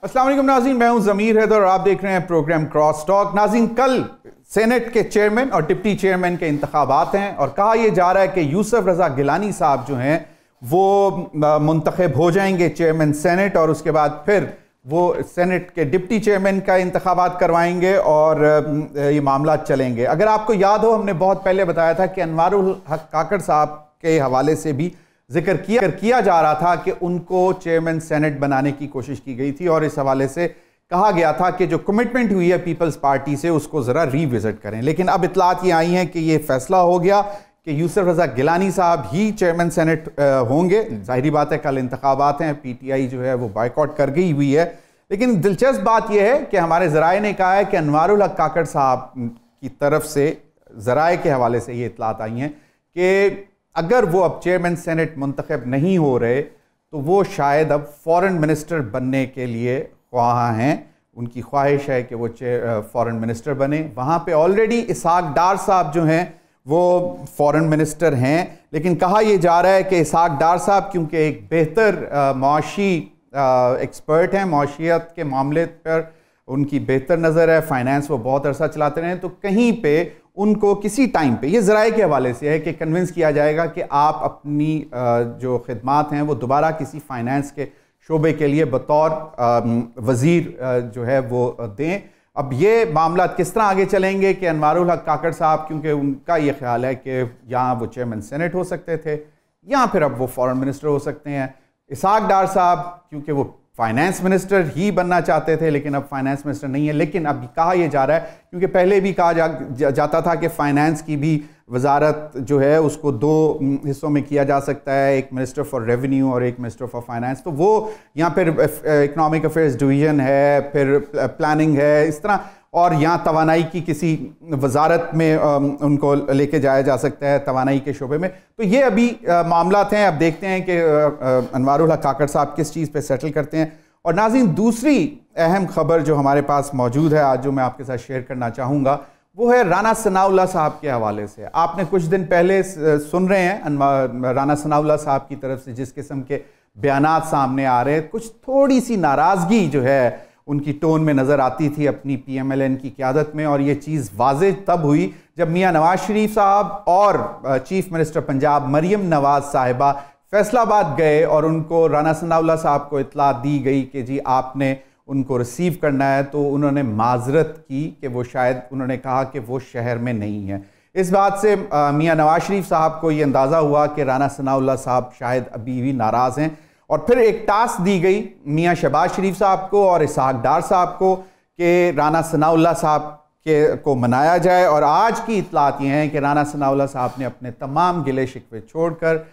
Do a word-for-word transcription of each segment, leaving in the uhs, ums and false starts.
अस्सलाम वालेकुम नाज़रीन, मैं हूं ज़मीर हैदर और आप देख रहे हैं प्रोग्राम क्रॉस टॉक। नाज़रीन, कल सेनेट के चेयरमैन और डिप्टी चेयरमैन के इंतखाबात हैं और कहा यह जा रहा है कि यूसुफ रज़ा गिलानी साहब जो हैं वो मुंतखब हो जाएंगे चेयरमैन सेनेट, और उसके बाद फिर वो सेनेट के डिप्टी चेयरमैन का इंतखाबात करवाएंगे और ये मामला चलेंगे। अगर आपको याद हो, हमने बहुत पहले बताया था कि अनवारुल हक काकड़ साहब के हवाले से भी जिक्र किया किया जा रहा था कि उनको चेयरमैन सेनेट बनाने की कोशिश की गई थी और इस हवाले से कहा गया था कि जो कमिटमेंट हुई है पीपल्स पार्टी से उसको ज़रा रिविजिट करें। लेकिन अब इतलात ये आई हैं कि ये फैसला हो गया कि यूसुफ रज़ा गिलानी साहब ही चेयरमैन सेनेट होंगे। जाहिर बात है कल इंतखाबात हैं, पीटीआई जो है वो बायकॉट कर गई हुई है। लेकिन दिलचस्प बात यह है कि हमारे ज़राए ने कहा है कि अनवारुल हक काकड़ साहब की तरफ से ज़राए के हवाले से ये इतलात आई हैं कि अगर वो अब चेयरमैन सेनेट मुंतखब नहीं हो रहे तो वो शायद अब फॉरेन मिनिस्टर बनने के लिए ख्वाह हैं। उनकी ख्वाहिश है कि वो फॉरेन मिनिस्टर बने। वहाँ पे ऑलरेडी इसहाक डार साहब जो हैं वो फॉरेन मिनिस्टर हैं, लेकिन कहा यह जा रहा है कि इसहाक डार साहब क्योंकि एक बेहतर मुआशी एक्सपर्ट हैं, मुआशियत के मामले पर उनकी बेहतर नज़र है, फाइनेंस वो बहुत अरसा चलाते रहे, तो कहीं पे उनको किसी टाइम पे, ये ज़राए के हवाले से है कि कन्विंस किया जाएगा कि आप अपनी जो खिदमात हैं वो दोबारा किसी फाइनेंस के शोबे के लिए बतौर वज़ीर जो है वो दें। अब ये मामला किस तरह आगे चलेंगे कि अनवारुल हक काकड़ साहब, क्योंकि उनका ये ख्याल है कि यहाँ वो चेयरमैन सेनेट हो सकते थे या फिर अब वो फॉरेन मिनिस्टर हो सकते हैं। इसहाक डार साहब क्योंकि वो फाइनेंस मिनिस्टर ही बनना चाहते थे लेकिन अब फाइनेंस मिनिस्टर नहीं है। लेकिन अब कहा यह जा रहा है, क्योंकि पहले भी कहा जा, जा, जाता था कि फाइनेंस की भी वजारत जो है उसको दो हिस्सों में किया जा सकता है, एक मिनिस्टर फॉर रेवेन्यू और एक मिनिस्टर फॉर फाइनेंस। तो वो यहाँ पर इकनॉमिक अफेयर्स डिवीज़न है, फिर प्लानिंग है, इस तरह, और यहाँ तवानाई की किसी वजारत में उनको लेके जाया जा सकता है, तवानाई के शोबे में। तो ये अभी मामला हैं। अब देखते हैं कि अनवारुल हक काकड़ साहब किस चीज़ पे सेटल करते हैं। और नाज़रीन, दूसरी अहम खबर जो हमारे पास मौजूद है आज, जो मैं आपके साथ शेयर करना चाहूँगा, वो है राना सनाउल्लाह साहब के हवाले से। आपने कुछ दिन पहले सुन रहे हैं राना सनाउल्लाह साहब की तरफ से जिस किस्म के बयानात सामने आ रहे हैं, कुछ थोड़ी सी नाराज़गी जो है उनकी टोन में नज़र आती थी अपनी पी एम एल एन की क़यादत में। और ये चीज़ वाज़ेह तब हुई जब मियाँ नवाज शरीफ साहब और चीफ मिनिस्टर पंजाब मरीम नवाज साहिबा फैसलाबाद गए और उनको राना सनाउल्लाह साहब को इत्तला दी गई कि जी आपने उनको रिसीव करना है। तो उन्होंने माजरत की कि वो शायद, उन्होंने कहा कि वो शहर में नहीं है। इस बात से मियाँ नवाज शरीफ साहब को ये अंदाज़ा हुआ कि राना सनाउल्लाह साहब शायद अभी भी नाराज़ हैं, और फिर एक टास्क दी गई मियाँ शहबाज शरीफ साहब को और इसहाक डार साहब को कि राना सनाउल्लाह साहब के को मनाया जाए। और आज की इतलात ये हैं कि राना सनाउल्लाह साहब ने अपने तमाम गिले शिकवे छोड़कर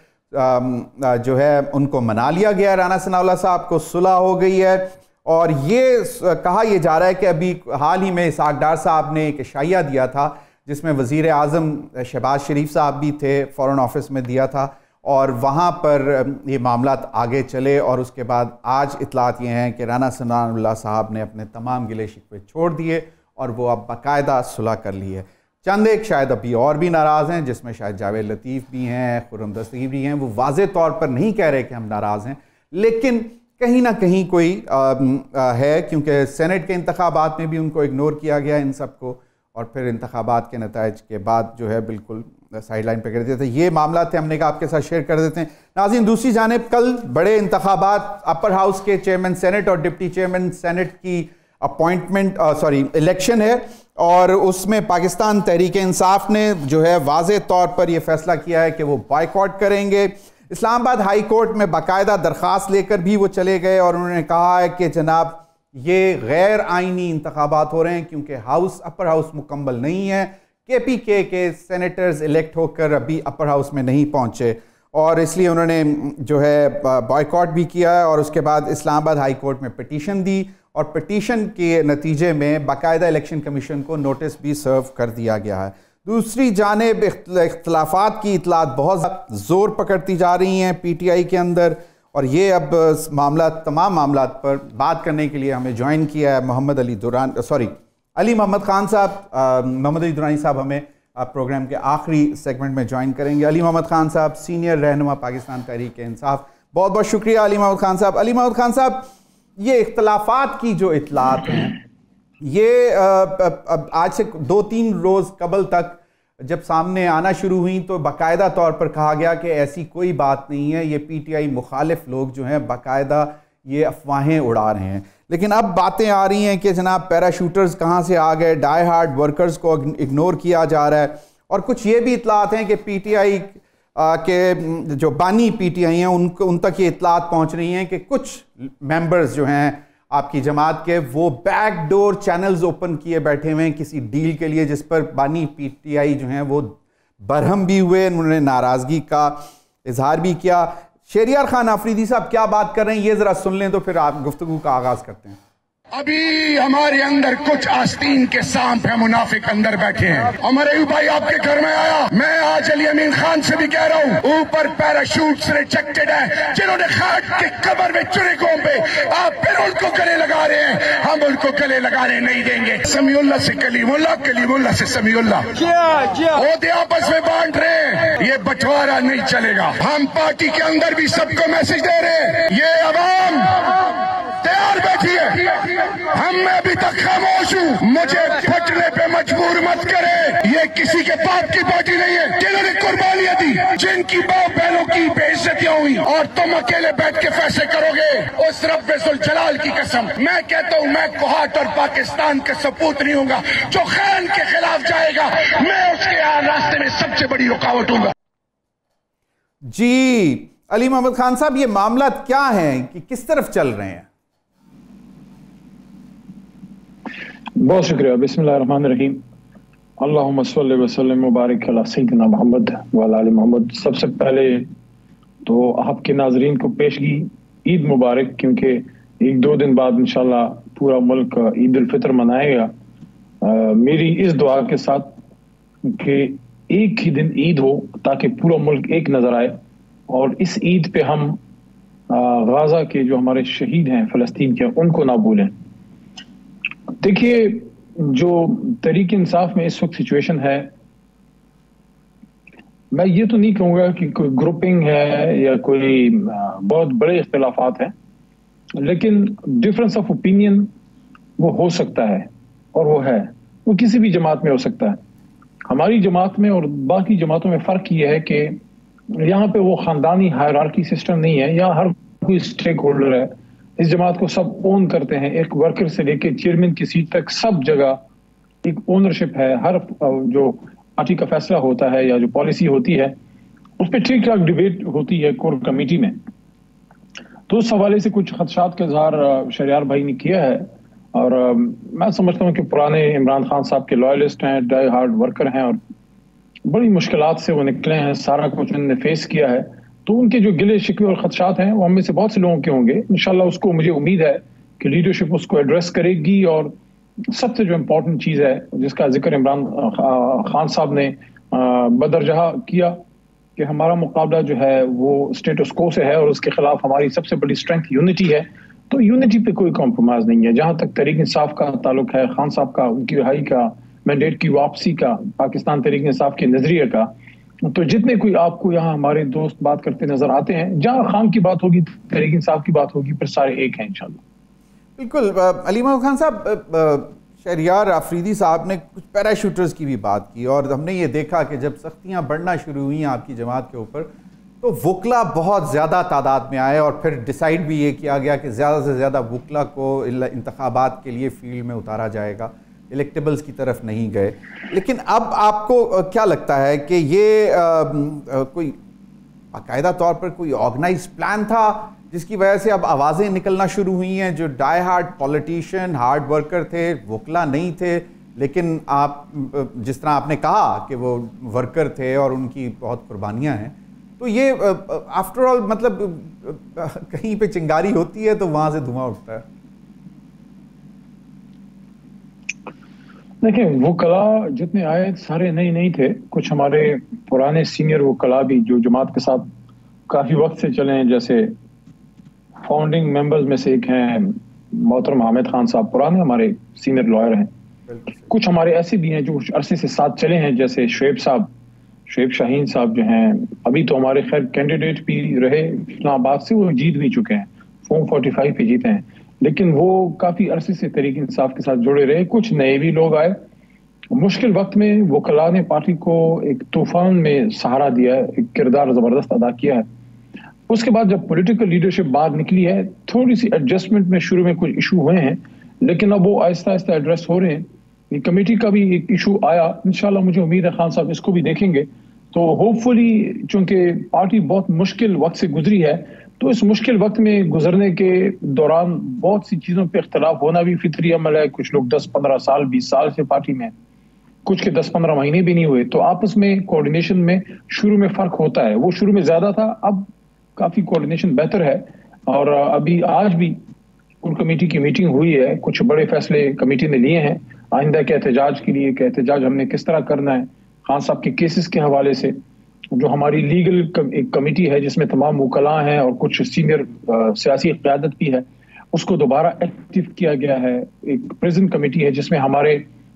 जो है उनको मना लिया गया। राना सनाउल्लाह साहब को सुलह हो गई है। और ये कहा यह जा रहा है कि अभी हाल ही में इसहाक डार साहब ने एक इशाइया दिया था जिसमें वज़ीर आज़म शहबाज शरीफ साहब भी थे, फ़ॉरेन ऑफिस में दिया था, और वहाँ पर ये मामला आगे चले। और उसके बाद आज इतलात ये हैं कि राना सनाउल्लाह साहब ने अपने तमाम गिले शिकवे छोड़ दिए और वो अब बाकायदा सुलह कर ली है। चंद एक शायद अभी और भी नाराज़ हैं, जिसमें शायद जावेद लतीफ़ भी हैं, खुर्रम दस्तगीर भी हैं। वो वाज़े तौर पर नहीं कह रहे कि हम नाराज़ हैं, लेकिन कहीं ना कहीं कोई आ, आ, है, क्योंकि सेनेट के इंतखाबात में भी उनको इग्नोर किया गया इन सबको, और फिर इंतखाबात के नताइज के बाद जो है बिल्कुल साइड लाइन पर कर दिए थे। ये मामला थे, हमने कहा आपके साथ शेयर कर देते हैं। नाज़रीन, दूसरी जानिब कल बड़े इंतखाबात, अपर हाउस के चेयरमैन सेनेट और डिप्टी चेयरमैन सेनेट की अपॉइंटमेंट सॉरी इलेक्शन है, और उसमें पाकिस्तान तहरीक इंसाफ ने जो है वाज़े तौर पर यह फैसला किया है कि वो बायकॉट करेंगे। इस्लामाबाद हाई कोर्ट में बाकायदा दरख्वास्त लेकर भी वो चले गए और उन्होंने कहा है कि जनाब ये गैर आइनी इंतखाबात हो रहे हैं क्योंकि हाउस अपर हाउस मुकम्मल नहीं है। के पी के के सेनेटर्स इलेक्ट होकर अभी अपर हाउस में नहीं पहुंचे, और इसलिए उन्होंने जो है बॉयकॉट भी किया है। और उसके बाद इस्लामाबाद हाई कोर्ट में पिटीशन दी, और पिटीशन के नतीजे में बाकायदा इलेक्शन कमीशन को नोटिस भी सर्व कर दिया गया है। दूसरी जानिब इख्तलाफात की इतलात बहुत ज़ोर पकड़ती जा रही हैं पी टी आई के अंदर, और ये अब मामला तमाम मामला पर बात करने के लिए हमें ज्वाइन किया है मोहम्मद अली दुरान सॉरी अली मोहम्मद खान साहब। मोहम्मद अली दुरानी साहब हमें प्रोग्राम के आखिरी सेगमेंट में ज्वाइन करेंगे। अली मोहम्मद खान साहब सीनियर रहनुमा पाकिस्तान तहरीक इंसाफ, बहुत बहुत शुक्रिया अली मोहम्मद खान साहब। अली मोहम्मद खान साहब, یہ اختلافات کی جو اطلاعات ہیں یہ آج سے دو تین روز قبل تک جب سامنے آنا شروع ہوئیں تو باقاعدہ طور پر کہا گیا کہ ایسی کوئی بات نہیں ہے، یہ پی ٹی آئی مخالف لوگ جو ہیں باقاعدہ یہ افواہیں اڑا رہے ہیں. لیکن اب باتیں آ رہی ہیں کہ جناب پیراشوٹرز کہاں سے آ گئے، ڈائی ہارڈ ورکرز کو اگنور کیا جا رہا ہے، اور کچھ یہ بھی اطلاعات ہیں کہ پی ٹی آئی کے جو بانی پی ٹی آئی ہیں ان کو ان تک یہ اطلاعات پہنچ رہی ہیں کہ کچھ ممبرز جو ہیں آپ کی جماعت کے وہ بیک ڈور چینلز اوپن کیے بیٹھے ہوئے ہیں کسی ڈیل کے لیے، جس پر بانی پی ٹی آئی جو ہیں وہ برہم بھی ہوئے، انہوں نے ناراضگی کا اظہار بھی کیا. شہریار خان آفریدی صاحب کیا بات کر رہے ہیں یہ ذرا سن لیں تو پھر آپ گفتگو کا آغاز کرتے ہیں. ابھی ہمارے اندر کچھ آستین کے سانپ ہیں، منافق اندر بیٹھے ہیں. عمر ایوب بھائی آپ کے گھر میں آیا، میں آج علی امین خان سے بھی کہہ رہا ہوں اوپر پیراشوٹس ریجیکٹڈ ہیں، جنہوں نے خاک کے قبر میں چنے گھونپے، آپ پھر ان کو گلے لگا رہے ہیں. ہم ان کو گلے لگانے نہیں دیں گے. سمیع اللہ سے کلیم اللہ، کلیم اللہ سے سمیع اللہ، عہدے آپس میں بانٹ رہے ہیں، یہ بٹوارا نہیں چلے گا. ہم پارٹی کے اندر بھی سب کو میسج دے رہے ہیں، یہ عوام تیار بیٹھی ہے، ہم میں ابھی تک خاموش ہوں، مجھے پھٹنے پہ مجبور مت کرے. یہ کسی کے باپ کی پارٹی نہیں ہے، جنہوں نے قربانیاں دی، جن کی باپ بہنوں کی بے عزتیاں ہوئی، اور تم اکیلے بیٹھ کے فیصلے کرو گے. اس رب ذوالجلال کی قسم میں کہتا ہوں، میں کوہاٹ اور پاکستان کا سپوت نہیں ہوں گا. جو خان کے خلاف جائے گا میں اس کے راستے میں سب سے بڑی رکاوٹ ہوں گا. جی علی محمد خان صاحب، یہ معاملات کیا ہیں کہ کس طرف چل رہے ہیں؟ بہت شکریہ. بسم اللہ الرحمن الرحیم. اللہم صلی وسلم مبارک علی سیدنا محمد وعلی آل محمد. سب سے پہلے تو آپ کے ناظرین کو پیشگی عید مبارک، کیونکہ ایک دو دن بعد انشاءاللہ پورا ملک عید الفطر منائے گا. میری اس دعا کے ساتھ کہ ایک ہی دن عید ہو تاکہ پورا ملک ایک نظر آئے، اور اس عید پہ ہم غزہ کے جو ہمارے شہید ہیں فلسطین کے ان کو نہ بھولیں. دیکھیے، جو تحریک انصاف میں اس وقت سچویشن ہے، میں یہ تو نہیں کہوں گا کہ کوئی گروپنگ ہے یا کوئی بہت بڑے اختلافات ہیں، لیکن ڈفرنس آف اوپینین وہ ہو سکتا ہے، اور وہ ہے وہ کسی بھی جماعت میں ہو سکتا ہے. ہماری جماعت میں اور باقی جماعتوں میں فرق یہ ہے کہ یہاں پہ وہ خاندانی ہائرارکی سسٹم نہیں ہے. یہاں ہر کوئی اسٹیک ہولڈر ہے، اس جماعت کو سب اون کرتے ہیں، ایک ورکر سے لے کے چیئرمین کی سیٹ تک سب جگہ ایک اونرشپ ہے. ہر جو پارٹی کا فیصلہ ہوتا ہے یا جو پالیسی ہوتی ہے اس پہ ٹھیک ٹھاک ڈیبیٹ ہوتی ہے کور کمیٹی میں. تو اس حوالے سے کچھ خدشات کا اظہار شہریار بھائی نے کیا ہے، اور میں سمجھتا ہوں کہ پرانے عمران خان صاحب کے لائلسٹ ہیں، ڈائی ہارڈ ورکر ہیں، اور بڑی مشکلات سے وہ نکلے ہیں، سارا کچھ انہوں نے فیس کیا ہے. تو ان کے جو گلے شکوے اور خدشات ہیں وہ ہم میں سے بہت سے لوگوں کے ہوں گے. انشاءاللہ اس کو مجھے امید ہے کہ لیڈرشپ اس کو ایڈریس کرے گی. اور سب سے جو امپورٹنٹ چیز ہے جس کا ذکر عمران خان صاحب نے بدرجہ کیا کہ ہمارا مقابلہ جو ہے وہ اسٹیٹس کو سے ہے، اور اس کے خلاف ہماری سب سے بڑی اسٹرینتھ یونٹی ہے. تو یونٹی پہ کوئی کمپرومائز نہیں ہے. جہاں تک تحریک انصاف کا تعلق ہے، خان صاحب کا، ان کی رہائی کا، مینڈیٹ کی واپسی کا، پاکستان تحریک انصاف کے نظریے کا، تو جتنے کوئی آپ کو یہاں ہمارے دوست بات کرتے نظر آتے ہیں، جہاں خان کی بات ہوگی، تحریک انصاف کی بات ہوگی، پھر سارے ایک ہیں انشاءاللہ. بالکل. علی محمد خان صاحب، شہریار آفریدی صاحب نے کچھ پیراشوٹرز کی بھی بات کی، اور ہم نے یہ دیکھا کہ جب سختیاں بڑھنا شروع ہوئیں آپ کی جماعت کے اوپر تو وکلا بہت زیادہ تعداد میں آئے، اور پھر ڈیسائیڈ بھی یہ کیا گیا کہ زیادہ سے زیادہ وکلا کو انتخابات کے لیے فیلڈ میں اتارا جائے گا، الیکٹیبلز کی طرف نہیں گئے. لیکن اب آپ کو کیا لگتا ہے کہ یہ کوئی باقاعدہ طور پر کوئی آرگنائز پلان تھا جس کی وجہ سے اب آوازیں نکلنا شروع ہوئی ہیں؟ جو die hard politician, hard worker تھے، وکلا نہیں تھے، لیکن آپ جس طرح آپ نے کہا کہ وہ ورکر تھے اور ان کی بہت قربانیاں ہیں، تو یہ آفٹر آل مطلب کہیں پہ چنگاری ہوتی ہے تو وہاں سے دھواں اٹھتا ہے. دیکھیں، وکلا جتنے آئے سارے نئے نہیں تھے. کچھ ہمارے پرانے سینئر وکلا بھی جو جماعت کے ساتھ کافی وقت سے چلے ہیں، جیسے فاؤنڈنگ ممبرز میں سے ایک ہیں محترم حامد خان صاحب، پرانے ہمارے سینئر لائر ہیں. کچھ ہمارے ایسے بھی ہیں جو کچھ عرصے سے ساتھ چلے ہیں، جیسے شعیب صاحب، شعیب شاہین صاحب جو ہیں، ابھی تو ہمارے خیر کینڈیڈیٹ بھی رہے اسلام آباد سے، وہ جیت بھی چکے ہیں، فارم فورٹی فائیو پہ جیتے ہیں. لیکن وہ کافی عرصے سے تحریک انصاف کے ساتھ جڑے رہے. کچھ نئے بھی لوگ آئے. مشکل وقت میں وکلاء نے پارٹی کو ایک طوفان میں سہارا دیا ہے, ایک کردار زبردست ادا کیا ہے. اس کے بعد جب پولیٹیکل لیڈرشپ باہر نکلی ہے, تھوڑی سی ایڈجسٹمنٹ میں شروع میں کچھ ایشو ہوئے ہیں, لیکن اب وہ آہستہ آہستہ ایڈریس ہو رہے ہیں. یہ کمیٹی کا بھی ایک ایشو آیا, انشاءاللہ مجھے امید ہے خان صاحب اس کو بھی دیکھیں گے. تو ہوپ فلی چونکہ پارٹی بہت مشکل وقت سے گزری ہے, تو اس مشکل وقت میں گزرنے کے دوران بہت سی چیزوں پہ اختلاف ہونا بھی فطری عمل ہے. کچھ لوگ دس پندرہ سال بیس سال سے پارٹی میں, کچھ کے دس پندرہ مہینے بھی نہیں ہوئے, تو آپس میں کوارڈینیشن میں شروع میں فرق ہوتا ہے. وہ شروع میں زیادہ تھا, اب کافی کوارڈینیشن بہتر ہے. اور ابھی آج بھی کور کمیٹی کی میٹنگ ہوئی ہے, کچھ بڑے فیصلے کمیٹی نے لیے ہیں آئندہ کے احتجاج کے لیے, کہ احتجاج ہم نے کس طرح کرنا ہے. خان صاحب کے کیسز کے حوالے سے جو ہماری لیگل ایک کمیٹی ہے جس میں تمام وکلاء ہیں اور کچھ سینئر سیاسی قیادت بھی ہے, اس کو دوبارہ ایکٹیو کیا گیا ہے. ایک پریزن کمیٹی ہے جس میں ہمارے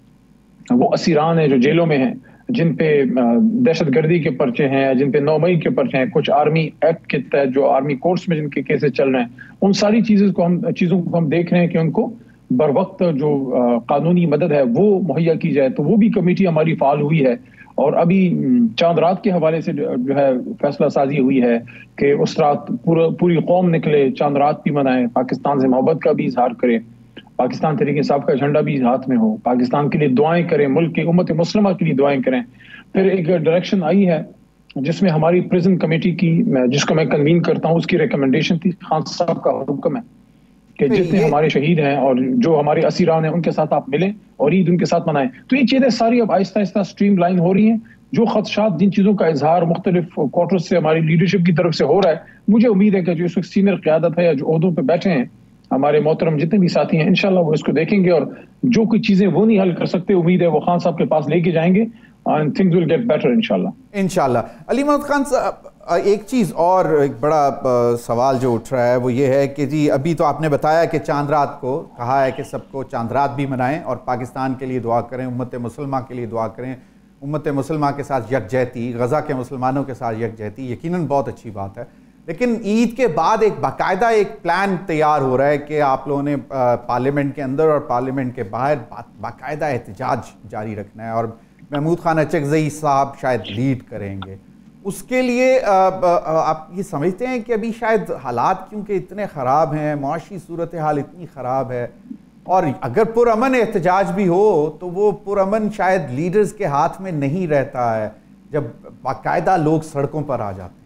وہ اسیران ہیں جو جیلوں میں ہیں, جن پہ دہشت گردی کے پرچے ہیں, جن پہ نو مئی کے پرچے ہیں, کچھ آرمی ایکٹ کے تحت جو آرمی کورٹس میں جن کے کیسز چل رہے ہیں, ان ساری چیزوں کو ہم چیزوں کو ہم دیکھ رہے ہیں کہ ان کو بر وقت جو قانونی مدد ہے وہ مہیا کی جائے. تو وہ بھی کمیٹی ہماری فعال ہوئی ہے. اور ابھی چاند رات کے حوالے سے جو ہے فیصلہ سازی ہوئی ہے کہ اس رات پوری قوم نکلے, چاند رات بھی منائے, پاکستان سے محبت کا بھی اظہار کرے, پاکستان تحریک انصاف کا جھنڈا بھی ہاتھ میں ہو, پاکستان کے لیے دعائیں کریں, ملک کی امت مسلمہ کے لیے دعائیں کریں. پھر ایک ڈائریکشن آئی ہے جس میں ہماری پریزن کمیٹی کی, جس کو میں کنوین کرتا ہوں, اس کی ریکمنڈیشن تھی, خان صاحب کا حکم ہے کہ جتنے ہمارے شہید ہیں اور جو ہمارے اسیران ہیں ان کے ساتھ آپ ملیں اور عید ان کے ساتھ منائیں. تو یہ چیزیں ساری اب آہستہ آہستہ اسٹریم لائن ہو رہی ہیں. جو خدشات, جن چیزوں کا اظہار مختلف کوارٹرز سے ہماری لیڈرشپ کی طرف سے ہو رہا ہے, مجھے امید ہے کہ جو اس وقت سینئر قیادت ہے یا جو عہدوں پہ بیٹھے ہیں ہمارے محترم جتنے بھی ساتھی ہیں, انشاءاللہ وہ اس کو دیکھیں گے, اور جو کوئی چیزیں وہ نہیں حل کر سکتے, امید ہے وہ خان صاحب کے پاس لے کے جائیں گے, and things will get better انشاءاللہ. انشاءاللہ. علی محمد خان صاحب, ایک چیز اور ایک بڑا سوال جو اٹھ رہا ہے وہ یہ ہے کہ جی ابھی تو آپ نے بتایا کہ چاند رات کو کہا ہے کہ سب کو چاند رات بھی منائیں اور پاکستان کے لیے دعا کریں, امت مسلمہ کے لیے دعا کریں, امت مسلمہ کے ساتھ یکجہتی, غزہ کے مسلمانوں کے ساتھ یکجہتی, یقیناً بہت اچھی بات ہے. لیکن عید کے بعد ایک باقاعدہ ایک پلان تیار ہو رہا ہے کہ آپ لوگوں نے پارلیمنٹ کے اندر اور پارلیمنٹ کے باہر باقاعدہ احتجاج جاری رکھنا ہے, اور محمود خان اچکزئی صاحب شاید لیڈ کریں گے. اس کے لیے آپ یہ سمجھتے ہیں کہ ابھی شاید حالات کیونکہ اتنے خراب ہیں, معاشی صورتحال اتنی خراب ہے, اور اگر پرامن احتجاج بھی ہو تو وہ پرامن شاید لیڈرز کے ہاتھ میں نہیں رہتا ہے جب باقاعدہ لوگ سڑکوں پر آ جاتے ہیں.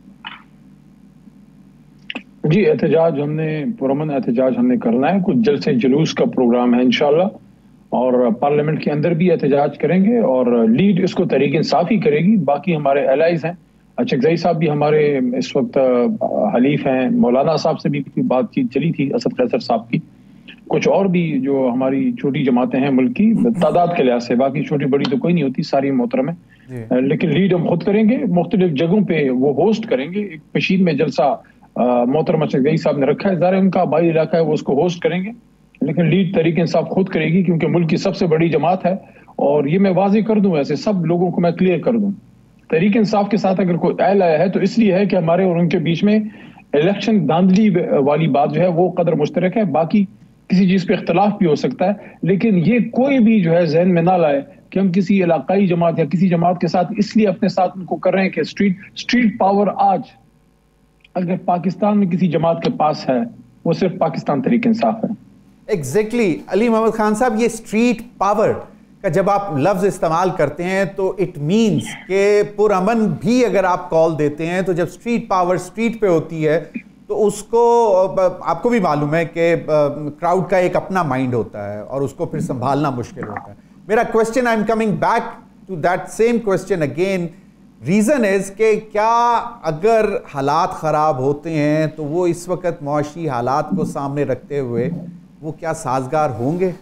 جی احتجاج ہم نے پرامن احتجاج ہم نے کرنا ہے. کچھ جلسے جلوس کا پروگرام ہے انشاءاللہ, اور پارلیمنٹ کے اندر بھی احتجاج کریں گے, اور لیڈ اس کو تحریک انصاف ہی کرے گی. باقی ہمارے الائز ہیں, اچکزئی صاحب بھی ہمارے اس وقت حلیف ہیں, مولانا صاحب سے بھی بات چیت چلی تھی, اسد قیصر صاحب کی, کچھ اور بھی جو ہماری چھوٹی جماعتیں ہیں ملک کی تعداد کے لحاظ سے, باقی چھوٹی بڑی تو کوئی نہیں ہوتی, ساری محترم ہے, لیکن لیڈ ہم خود کریں گے. مختلف جگہوں پہ وہ ہوسٹ کریں گے. ایک پشین میں جلسہ محترم اچکزئی صاحب نے رکھا ہے, ظاہر ان کا آبائی علاقہ ہے, وہ اس کو ہوسٹ کریں گے, لیکن لیڈ تحریک انصاف خود کرے گی کیونکہ ملک کی سب سے بڑی جماعت ہے. اور یہ میں واضح کر دوں, ایسے سب لوگوں کو میں کلیئر کر دوں, تحریک انصاف کے ساتھ اگر کوئی اہل آیا ہے تو اس لیے ہے کہ ہمارے اور ان کے بیچ میں الیکشن دھاندلی والی بات جو ہے وہ قدر مشترک ہے. باقی کسی چیز پہ اختلاف بھی ہو سکتا ہے, لیکن یہ کوئی بھی جو ہے ذہن میں نہ لائے کہ ہم کسی علاقائی جماعت یا کسی جماعت کے ساتھ اس لیے اپنے ساتھ ان کو کر رہے ہیں کہ اسٹریٹ اسٹریٹ پاور آج اگر پاکستان میں کسی جماعت کے پاس ہے وہ صرف پاکستان تحریک انصاف ہے. ایگزیکٹلی. علی محمد خان صاحب, یہ اسٹریٹ پاور کا جب آپ لفظ استعمال کرتے ہیں تو اٹ مینز کہ پرامن بھی اگر آپ کال دیتے ہیں تو جب اسٹریٹ پاور اسٹریٹ پہ ہوتی ہے تو اس کو, آپ کو بھی معلوم ہے کہ کراؤڈ کا ایک اپنا مائنڈ ہوتا ہے اور اس کو پھر سنبھالنا مشکل ہوتا ہے. میرا question, I am coming back to that same question again, reason is کہ کیا اگر حالات خراب ہوتے ہیں تو وہ اس وقت معاشی حالات کو سامنے رکھتے ہوئے وہ کیا سازگار ہوں گے؟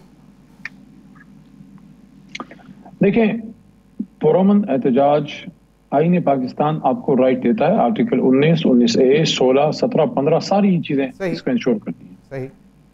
دیکھیں, پرامن احتجاج آئین پاکستان آپ کو رائٹ دیتا ہے, آرٹیکل انیس, انیس اے, سولہ, سترہ, پندرہ, ساری چیزیں اس کو انشور کرتی ہیں. صحیح.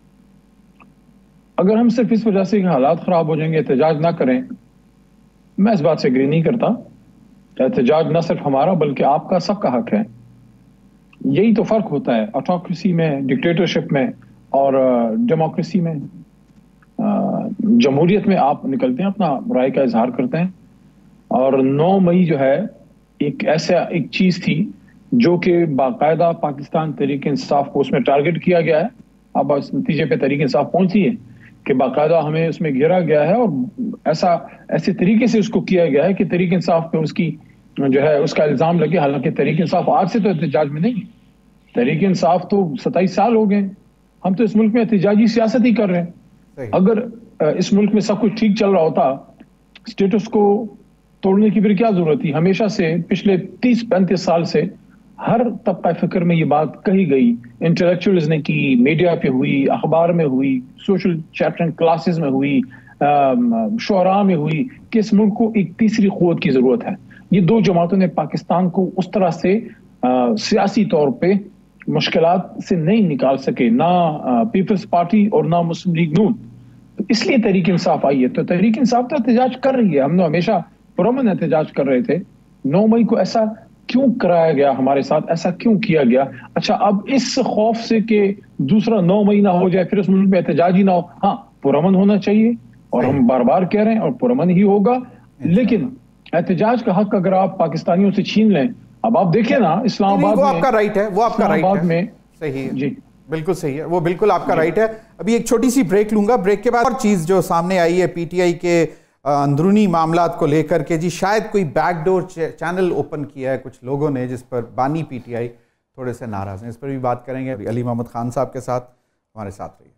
اگر ہم صرف اس وجہ سے کہ حالات خراب ہو جائیں گے احتجاج نہ کریں, میں اس بات سے اگری نہیں کرتا. احتجاج نہ صرف ہمارا بلکہ آپ کا, سب کا حق ہے. یہی تو فرق ہوتا ہے آٹوکریسی میں, ڈکٹیٹرشپ میں اور ڈیموکریسی میں جمہوریت میں آپ نکلتے ہیں, اپنا رائے کا اظہار کرتے ہیں. اور نو مئی جو ہے ایک ایسا ایک چیز تھی جو کہ باقاعدہ پاکستان تحریک انصاف کو اس میں ٹارگٹ کیا گیا ہے. اب اس نتیجے پہ تحریک انصاف پہنچی ہے کہ باقاعدہ ہمیں اس میں گھیرا گیا ہے, اور ایسا ایسے طریقے سے اس کو کیا گیا ہے کہ تحریک انصاف پہ اس کی جو ہے اس کا الزام لگے. حالانکہ تحریک انصاف آج سے تو احتجاج میں نہیں ہے. تحریک انصاف تو ستائیس سال ہو گئے, ہم تو اس ملک میں احتجاجی سیاست ہی کر رہے ہیں. اگر اس ملک میں سب کچھ ٹھیک چل رہا ہوتا, اسٹیٹس کو توڑنے کی پھر کیا ضرورت تھی؟ ہمیشہ سے پچھلے تیس پینتیس سال سے ہر طبقہ فکر میں یہ بات کہی گئی, انٹلیکچوئلز نے کی, میڈیا پہ ہوئی, اخبار میں ہوئی, سوشل چیپٹر کلاسز میں ہوئی, شعراء میں ہوئی کہ اس ملک کو ایک تیسری قوت کی ضرورت ہے. یہ دو جماعتوں نے پاکستان کو اس طرح سے سیاسی طور پہ مشکلات سے نہیں نکال سکے, نہ پیپلز پارٹی اور نہ مسلم لیگ نون. تو اس لیے تحریک انصاف آئی ہے. تو تحریک انصاف تو احتجاج کر رہی ہے, ہم نے ہمیشہ پرامن احتجاج کر رہے تھے. نو مئی کو ایسا کیوں کرایا گیا ہمارے ساتھ, ایسا کیوں کیا گیا؟ اچھا اب اس خوف سے کہ دوسرا نو مئی نہ ہو جائے, پھر اس ملک میں احتجاج ہی نہ ہو. ہاں پرامن ہونا چاہیے اور ہم بار بار کہہ رہے ہیں, اور پرامن ہی ہوگا. لیکن احتجاج کا حق اگر آپ پاکستانیوں سے چھین لیں, اب آپ دیکھیں نا اسلام آباد میں, وہ آپ کا رائٹ ہے, وہ آپ کا رائٹ ہے, صحیح جی بالکل صحیح ہے, وہ بالکل آپ کا رائٹ ہے. ابھی ایک چھوٹی سی بریک لوں گا, بریک کے بعد اور چیز جو سامنے آئی ہے پی ٹی آئی کے اندرونی معاملات کو لے کر کے, جی شاید کوئی بیک ڈور چینل اوپن کیا ہے کچھ لوگوں نے, جس پر بانی پی ٹی آئی تھوڑے سے ناراض ہیں. اس پر بھی بات کریں گے علی محمد خان صاحب کے ساتھ. ہمارے ساتھ رہیے.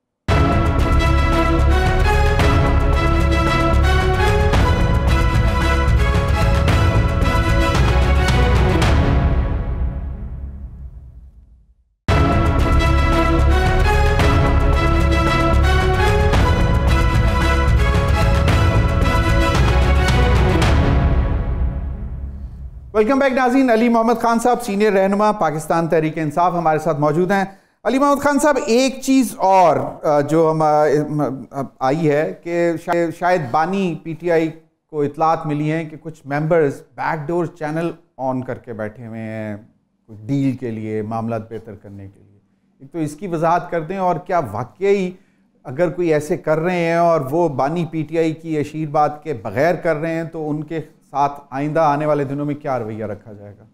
ویلکم بیک ناظرین. علی محمد خان صاحب سینئر رہنما پاکستان تحریک انصاف ہمارے ساتھ موجود ہیں. علی محمد خان صاحب, ایک چیز اور جو ہم آئی ہے کہ شاید بانی پی ٹی آئی کو اطلاعات ملی ہیں کہ کچھ members back door channel on کر کے بیٹھے ہوئے ہیں کچھ ڈیل کے لیے, معاملات بہتر کرنے کے لیے. ایک تو اس کی وضاحت کر دیں, اور کیا واقعی اگر کوئی ایسے کر رہے ہیں اور وہ بانی پی ٹی آئی کی اشیر بات کے بغیر کر رہے ہیں تو ان کے ساتھ آئندہ آنے والے دنوں میں کیا رویہ رکھا جائے گا؟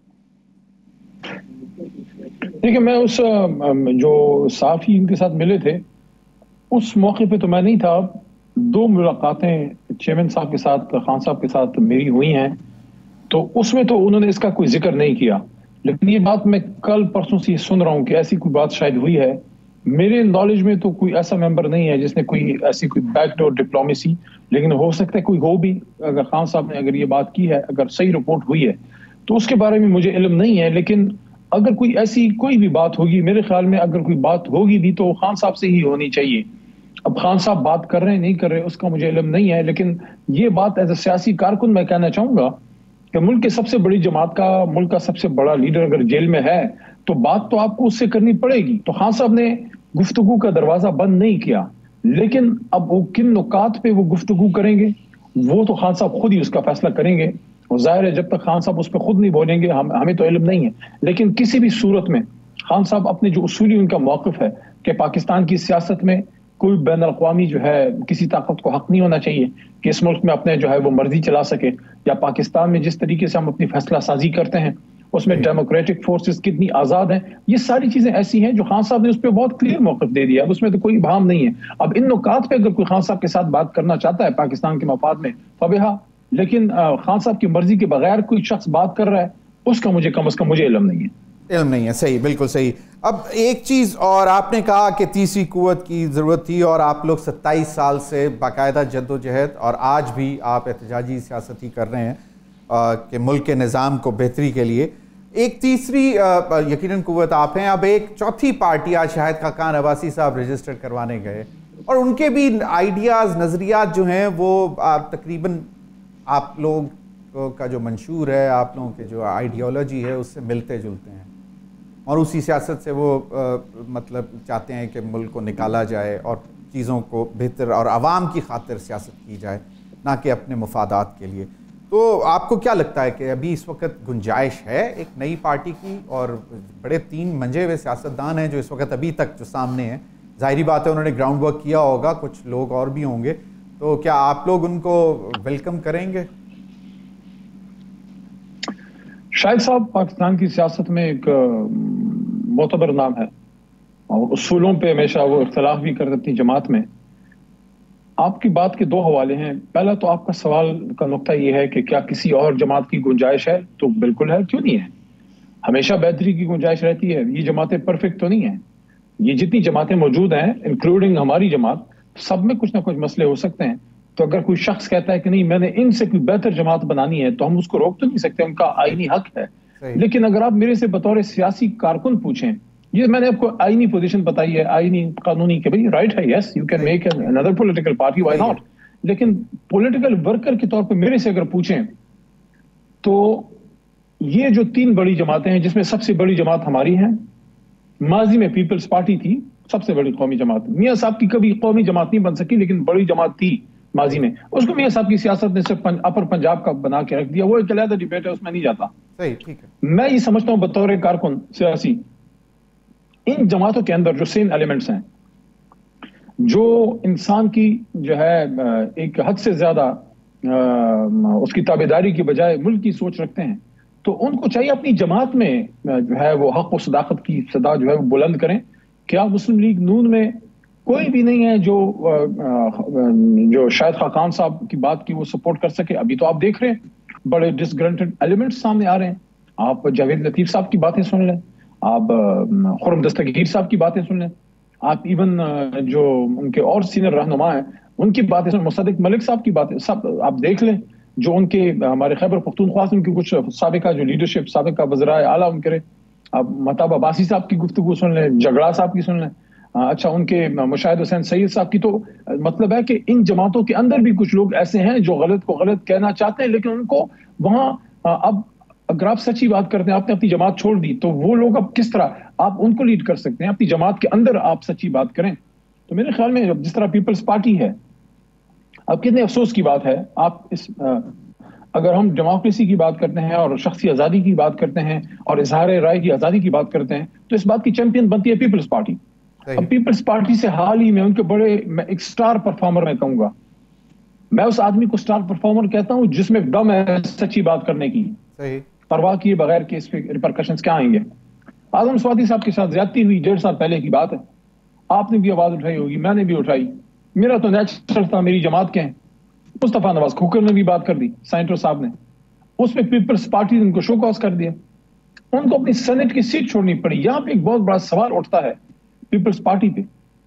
دیکھیں, میں اس جو صحافی ان کے ساتھ ملے تھے اس موقع پہ تو میں نہیں تھا. دو ملاقاتیں چیئرمین صاحب کے ساتھ, خان صاحب کے ساتھ میری ہوئی ہیں, تو اس میں تو انہوں نے اس کا کوئی ذکر نہیں کیا. لیکن یہ بات میں کل پرسوں سے سن رہا ہوں کہ ایسی کوئی بات شاید ہوئی ہے. میرے نالج میں تو کوئی ایسا ممبر نہیں ہے جس نے کوئی ایسی کوئی بیک ڈور ڈپلومیسی, لیکن ہو سکتا ہے کوئی ہو بھی. اگر خان صاحب نے اگر یہ بات کی ہے, اگر صحیح رپورٹ ہوئی ہے تو اس کے بارے میں مجھے علم نہیں ہے. لیکن اگر کوئی ایسی کوئی بھی بات ہوگی, میرے خیال میں اگر کوئی بات ہوگی بھی تو خان صاحب سے ہی ہونی چاہیے. اب خان صاحب بات کر رہے ہیں نہیں کر رہے اس کا مجھے علم نہیں ہے. لیکن یہ بات ایز اے سیاسی کارکن میں کہنا چاہوں گا کہ ملک کے سب سے بڑی جماعت کا, ملک کا سب سے بڑا لیڈر اگر جیل میں ہے تو بات تو آپ کو اس سے کرنی پڑے گی. تو خان صاحب نے گفتگو کا دروازہ بند نہیں کیا, لیکن اب وہ کن نکات پہ وہ گفتگو کریں گے وہ تو خان صاحب خود ہی اس کا فیصلہ کریں گے. اور ظاہر ہے جب تک خان صاحب اس پہ خود نہیں بولیں گے ہم ہمیں تو علم نہیں ہے. لیکن کسی بھی صورت میں خان صاحب اپنے جو اصولی ان کا موقف ہے کہ پاکستان کی سیاست میں کوئی بین الاقوامی جو ہے کسی طاقت کو حق نہیں ہونا چاہیے کہ اس ملک میں اپنے جو ہے وہ مرضی چلا سکے, یا پاکستان میں جس طریقے سے ہم اپنی فیصلہ سازی کرتے ہیں اس میں ڈیموکریٹک فورسز کتنی آزاد ہیں. یہ ساری چیزیں ایسی ہیں جو خان صاحب نے اس پہ بہت کلیئر موقف دے دیا. اب اس میں تو کوئی ابہام نہیں ہے. اب ان نکات پہ اگر کوئی خان صاحب کے ساتھ بات کرنا چاہتا ہے پاکستان کے مفاد میں فبہا, لیکن خان صاحب کی مرضی کے بغیر کوئی شخص بات کر رہا ہے اس کا مجھے کم از کم مجھے علم نہیں ہے. علم نہیں ہے, صحیح, بالکل صحیح. اب ایک چیز اور, آپ نے کہا کہ تیسری قوت کی ضرورت تھی اور آپ لوگ ستائیس سال سے باقاعدہ جد و جہد اور آج بھی آپ احتجاجی سیاست ہی کر رہے ہیں کہ ملک کے نظام کو بہتری کے لیے. ایک تیسری یقیناً قوت آپ ہیں. اب ایک چوتھی پارٹی آج شاہد خاقان عباسی صاحب رجسٹر کروانے گئے اور ان کے بھی آئیڈیاز, نظریات جو ہیں وہ تقریباً آپ لوگ کا جو منشور ہے, آپ لوگوں کے جو آئیڈیالوجی ہے اس سے ملتے جلتے ہیں, اور اسی سیاست سے وہ مطلب چاہتے ہیں کہ ملک کو نکالا جائے اور چیزوں کو بہتر اور عوام کی خاطر سیاست کی جائے, نہ کہ اپنے مفادات کے لیے. تو آپ کو کیا لگتا ہے کہ ابھی اس وقت گنجائش ہے ایک نئی پارٹی کی؟ اور بڑے تین منجے ہوئے سیاستدان ہیں جو اس وقت ابھی تک جو سامنے ہیں, ظاہری بات ہے انہوں نے گراؤنڈ ورک کیا ہوگا, کچھ لوگ اور بھی ہوں گے, تو کیا آپ لوگ ان کو ویلکم کریں گے؟ شاہد صاحب پاکستان کی سیاست میں ایک معتبر نام ہے اور اصولوں پہ ہمیشہ وہ اختلاف بھی کرتے اپنی جماعت میں. آپ کی بات کے دو حوالے ہیں. پہلا تو آپ کا سوال کا نقطہ یہ ہے کہ کیا کسی اور جماعت کی گنجائش ہے؟ تو بالکل ہے, کیوں نہیں ہے, ہمیشہ بہتری کی گنجائش رہتی ہے. یہ جماعتیں پرفیکٹ تو نہیں ہیں. یہ جتنی جماعتیں موجود ہیں انکلوڈنگ ہماری جماعت, سب میں کچھ نہ کچھ مسئلے ہو سکتے ہیں. تو اگر کوئی شخص کہتا ہے کہ نہیں میں نے ان سے کوئی بہتر جماعت بنانی ہے تو ہم اس کو روک تو نہیں سکتے, ان کا آئینی حق ہے. لیکن اگر آپ میرے سے بطور سیاسی کارکن پوچھیں, یہ میں نے آپ کو آئینی پوزیشن بتائی ہے, آئینی قانونی کہ بھئی رائٹ ہے, yes you can make another political party, why not. لیکن پولیٹیکل ورکر کے طور پہ میرے سے اگر پوچھیں تو یہ جو تین بڑی جماعتیں ہیں جس میں سب سے بڑی جماعت ہماری ہے, ماضی میں پیپلز پارٹی تھی سب سے بڑی قومی جماعت. میاں صاحب کی کبھی قومی جماعت نہیں بن سکی لیکن بڑی جماعت تھی ماضی میں. اس کو میاں صاحب کی سیاست نے صرف اپر پنجاب کا بنا کے رکھ دیا. وہ ایک علیحدہ ڈیبیٹ ہے, اس میں نہیں جاتا. صحیح, ٹھیک ہے. میں یہ سمجھتا ہوں بطور کارکن سیاسی, ان جماعتوں کے اندر جو سین ایلیمنٹس ہیں جو انسان کی جو ہے ایک حد سے زیادہ اس کی تابعداری کی بجائے ملک کی سوچ رکھتے ہیں, تو ان کو چاہیے اپنی جماعت میں جو ہے وہ حق و صداقت کی صدا جو ہے وہ بلند کریں. کیا مسلم لیگ نون میں کوئی بھی نہیں ہے جو جو شاہد خاقان صاحب کی بات کی وہ سپورٹ کر سکے؟ ابھی تو آپ دیکھ رہے ہیں بڑے ڈسگرنٹڈ ایلیمنٹس سامنے آ رہے ہیں. آپ جاوید لطیف صاحب کی باتیں سن لیں, آپ خرم دستگیر صاحب کی باتیں سن لیں, آپ ایون جو ان کے اور سینئر رہنما ہیں ان کی باتیں سن, مصدق ملک صاحب کی باتیں سب آپ دیکھ لیں, جو ان کے ہمارے خیبر پختونخوا سے ان کی کچھ سابقہ جو لیڈرشپ سابقہ وزرائے اعلیٰ ان کرے, آپ مہتاب عباسی صاحب کی گفتگو سن لیں, جگڑا صاحب کی سن لیں, اچھا ان کے مشاہد حسین سید صاحب کی. تو مطلب ہے کہ ان جماعتوں کے اندر بھی کچھ لوگ ایسے ہیں جو غلط کو غلط کہنا چاہتے ہیں, لیکن ان کو وہاں اب اگر آپ سچی بات کرتے ہیں, آپ نے اپنی جماعت چھوڑ دی تو وہ لوگ اب کس طرح آپ ان کو لیڈ کر سکتے ہیں؟ اپنی جماعت کے اندر آپ سچی بات کریں. تو میرے خیال میں جس طرح پیپلز پارٹی ہے, اب کتنے افسوس کی بات ہے, آپ اس اگر ہم ڈیموکریسی کی بات کرتے ہیں اور شخصی آزادی کی بات کرتے ہیں اور اظہار رائے کی آزادی کی بات کرتے ہیں تو اس بات کی چیمپئن بنتی ہے پیپلز پارٹی. اب پیپلز پارٹی سے حال ہی میں ان کے بڑے میں ایک سٹار پرفارمر میں کہوں گا, میں اس آدمی کو سٹار پرفارمر کہتا ہوں جس میں دم ہے سچی بات کرنے کی, پرواہ کیے بغیر کہ اس پہ ریپرکشنز کیا آئیں گے. اعظم سوادی صاحب کے ساتھ زیادتی ہوئی ڈیڑھ سال پہلے کی بات ہے, آپ نے بھی آواز اٹھائی ہوگی, میں نے بھی اٹھائی, میرا تو نیچرل تھا, میری جماعت کے ہیں. مصطفیٰ نواز کھوکر نے بھی بات کر دی, سینیٹر صاحب نے, اس میں پیپلز پارٹی نے ان کو شو کاز کر دیا, ان کو اپنی سینٹ کی سیٹ چھوڑنی پڑی. یہاں پہ ایک بہت بڑا سوال اٹھتا ہے پیپلز پارٹی پہ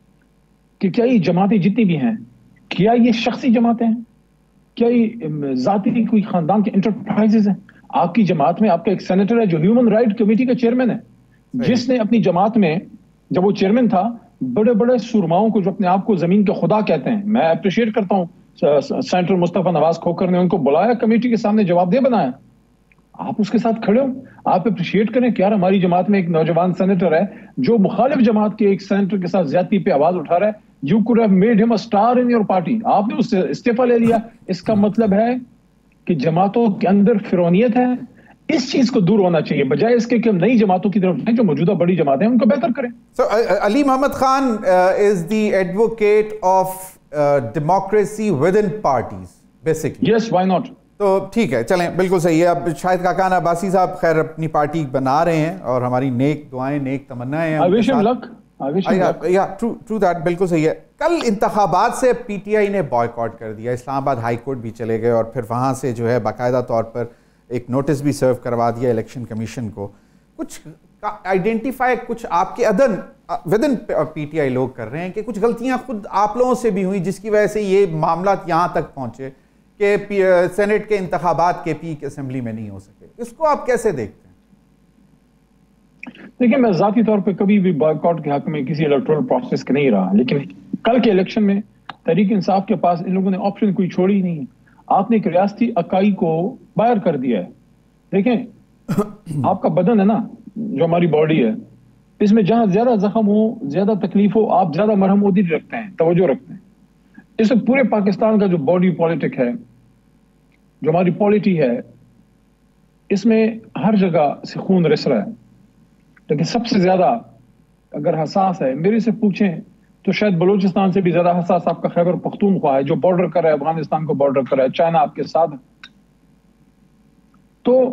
کہ کیا یہ جماعتیں جتنی بھی ہیں کیا یہ شخصی جماعتیں ہیں, کیا یہ ذاتی کوئی خاندان کے انٹرپرائزز ہیں؟ آپ کی جماعت میں آپ کا ایک سینیٹر ہے جو ہیومن رائٹ کمیٹی کا چیئرمین ہے, جس نے اپنی جماعت میں جب وہ چیئرمین تھا بڑے بڑے سرماؤں کو جو اپنے آپ کو زمین کے خدا کہتے ہیں, میں اپریشیٹ کرتا ہوں سینیٹر مصطفیٰ نواز کھوکر نے ان کو بلایا, کمیٹی کے سامنے جواب دہ بنایا. آپ اس کے ساتھ کھڑے ہو, آپ اپریشیٹ کریں کہ یار ہماری جماعت میں ایک نوجوان سینیٹر ہے جو مخالف جماعت کے ایک سینیٹر کے ساتھ زیادتی پہ آواز اٹھا رہا ہے. You could have made him a star in your party, آپ نے اس سے استعفیٰ لے لیا. اس کا مطلب ہے کہ جماعتوں کے اندر فرونیت ہے. اس چیز کو دور ہونا چاہیے بجائے اس کے کہ ہم نئی جماعتوں کی طرف جائیں جو موجودہ بڑی جماعتیں ہیں ان کو بہتر کریں. So, Ali Muhammad Khan is the advocate of democracy within parties basically. Yes, why not? تو ٹھیک ہے, چلیں بالکل صحیح ہے. اب شاہد خاقان عباسی صاحب خیر اپنی پارٹی بنا رہے ہیں اور ہماری نیک دعائیں نیک تمنائیں ہیں. I wish him luck. I wish him luck. Yeah, true, true that, بالکل صحیح ہے. کل انتخابات سے پی ٹی آئی نے بائیکاٹ کر دیا, اسلام آباد ہائی کورٹ بھی چلے گئے اور پھر وہاں سے جو ہے باقاعدہ طور پر ایک نوٹس بھی سرو کروا دیا الیکشن کمیشن کو. کچھ آئیڈینٹیفائی کچھ آپ کے ادن ودن پی ٹی آئی لوگ کر رہے ہیں کہ کچھ غلطیاں خود آپ لوگوں سے بھی ہوئیں جس کی وجہ سے یہ معاملات یہاں تک پہنچے کہ سینٹ کے انتخابات کے پی کی اسمبلی میں نہیں ہو سکے. اس کو آپ کیسے دیکھتے ہیں؟ دیکھیں, میں ذاتی طور پہ کبھی بھی بائیکاٹ کے حق میں کسی الیکٹورل پروسیس کا نہیں رہا, لیکن کل کے الیکشن میں تحریک انصاف کے پاس ان لوگوں نے آپشن کوئی چھوڑی نہیں ہے. آپ نے ایک ریاستی اکائی کو باہر کر دیا ہے. دیکھیں آپ کا بدن ہے نا, جو ہماری باڈی ہے, اس میں جہاں زیادہ زخم ہو, زیادہ تکلیف ہو, آپ زیادہ مرہم عودی رکھتے ہیں, توجہ رکھتے ہیں. اس میں پورے پاکستان کا جو باڈی پالیٹک ہے, جو ہماری پالیٹی ہے, اس میں ہر جگہ سے خون رس رہا ہے. لیکن سب سے زیادہ اگر حساس ہے, میرے سے پوچھیں تو شاید بلوچستان سے بھی زیادہ حساس آپ کا خیبر پختونخوا ہے جو بارڈر کر رہا ہے افغانستان کو بارڈر کر رہا ہے, چائنا آپ کے ساتھ ہے. تو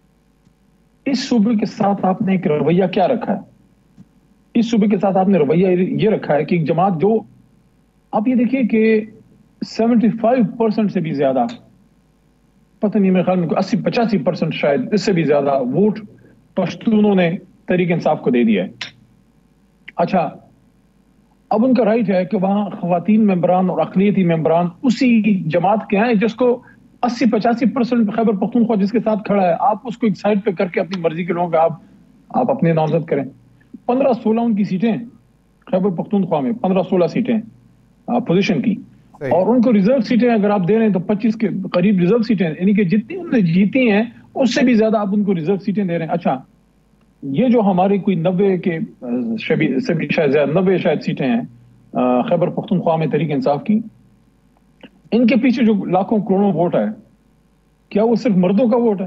اس صوبے کے ساتھ آپ نے ایک رویہ کیا رکھا ہے؟ اس صوبے کے ساتھ آپ نے رویہ یہ رکھا ہے کہ ایک جماعت جو آپ یہ دیکھیے کہ سیونٹی فائیو پرسنٹ سے بھی زیادہ, پتہ نہیں میرے خیال میں اسی پچاسی پرسنٹ شاید اس سے بھی زیادہ ووٹ پشتونوں نے تحریک انصاف کو دے دیا ہے. اچھا, اب ان کا رائٹ ہے کہ وہاں خواتین ممبران اور اقلیتی ممبران اسی جماعت کے ہیں جس کو اسی پچاسی پرسنٹ خیبر پختونخوا جس کے ساتھ کھڑا ہے, آپ اس کو ایک سائڈ پہ کر کے اپنی مرضی کے لوگوں کا آپ آپ اپنے نامزد کریں. پندرہ سولہ ان کی سیٹیں خیبر پختونخوا میں, پندرہ سولہ سیٹیں اپوزیشن کی, اور ان کو ریزرو سیٹیں اگر آپ دے رہے ہیں تو پچیس کے قریب ریزرو سیٹیں, یعنی کہ جتنی انہوں نے جیتی ہیں اس سے بھی زیادہ آپ ان کو ریزرو سیٹیں دے رہے ہیں. اچھا, یہ جو ہماری کوئی نبے کے سے بھی شاید نبے شاید سیٹیں ہیں خیبر پختونخوا میں تحریک انصاف کی, ان کے پیچھے جو لاکھوں کروڑوں ووٹ ہے, کیا وہ صرف مردوں کا ووٹ ہے؟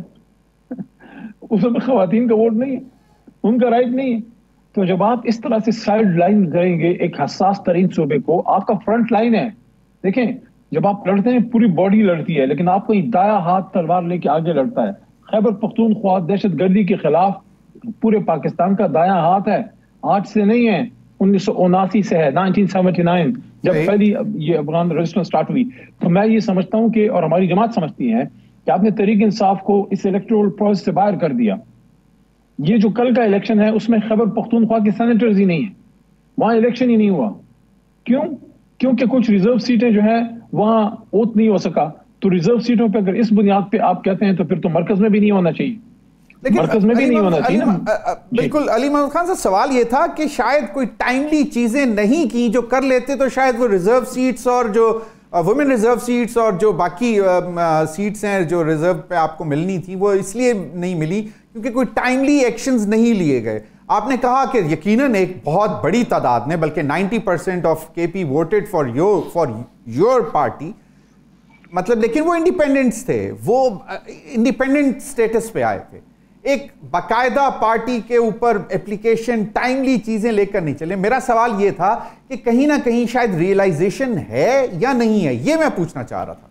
اس میں خواتین کا ووٹ نہیں ہے, ان کا رائٹ نہیں ہے. تو جب آپ اس طرح سے سائیڈ لائن کریں گے ایک حساس ترین صوبے کو, آپ کا فرنٹ لائن ہے. دیکھیں, جب آپ لڑتے ہیں پوری باڈی لڑتی ہے, لیکن آپ کو دایاں ہاتھ تلوار لے کے آگے لڑتا ہے. خیبر پختونخوا دہشت گردی کے خلاف پورے پاکستان کا دایاں ہاتھ ہے, آج سے نہیں ہے, انیس سو اناسی سے ہے, نائنٹین سیونٹی نائن جب پہلی یہ افغان ریزسٹنس سٹارٹ ہوئی. تو میں یہ سمجھتا ہوں کہ, اور ہماری جماعت سمجھتی ہے کہ آپ نے تحریک انصاف کو اس الیکٹورل پروسیس سے باہر کر دیا. یہ جو کل کا الیکشن ہے اس میں خیبر پختونخوا کے سینیٹرز ہی نہیں ہیں, وہاں الیکشن ہی نہیں ہوا. کیوں؟ کیونکہ کچھ ریزرو سیٹیں جو ہے وہاں ووٹ نہیں ہو سکا. تو ریزرو سیٹوں پہ اگر اس بنیاد پہ آپ کہتے ہیں تو پھر تو مرکز میں بھی نہیں ہونا چاہیے, مرکز میں بھی نہیں ہونا چاہیے. بالکل علی محمد خان صاحب, سوال یہ تھا کہ شاید کوئی ٹائملی چیزیں نہیں کی, جو کر لیتے تو شاید وہ ریزرو سیٹس اور جو وومن ریزرو سیٹس اور جو باقی سیٹس ہیں جو ریزرو پہ آپ کو ملنی تھی وہ اس لیے نہیں ملی کیونکہ کوئی ٹائملی ایکشنز نہیں لیے گئے. آپ نے کہا کہ یقیناً ایک بہت بڑی تعداد نے, بلکہ ninety percent of K P voted for your for your party, مطلب لیکن وہ انڈیپینڈنٹس تھے, وہ انڈیپینڈنٹ سٹیٹس پہ آئے تھے. ایک باقاعدہ پارٹی کے اوپر اپلیکیشن ٹائملی چیزیں لے کر نہیں چلے. میرا سوال یہ تھا کہ کہیں نہ کہیں شاید ریئلائزیشن ہے یا نہیں ہے, یہ میں پوچھنا چاہ رہا تھا.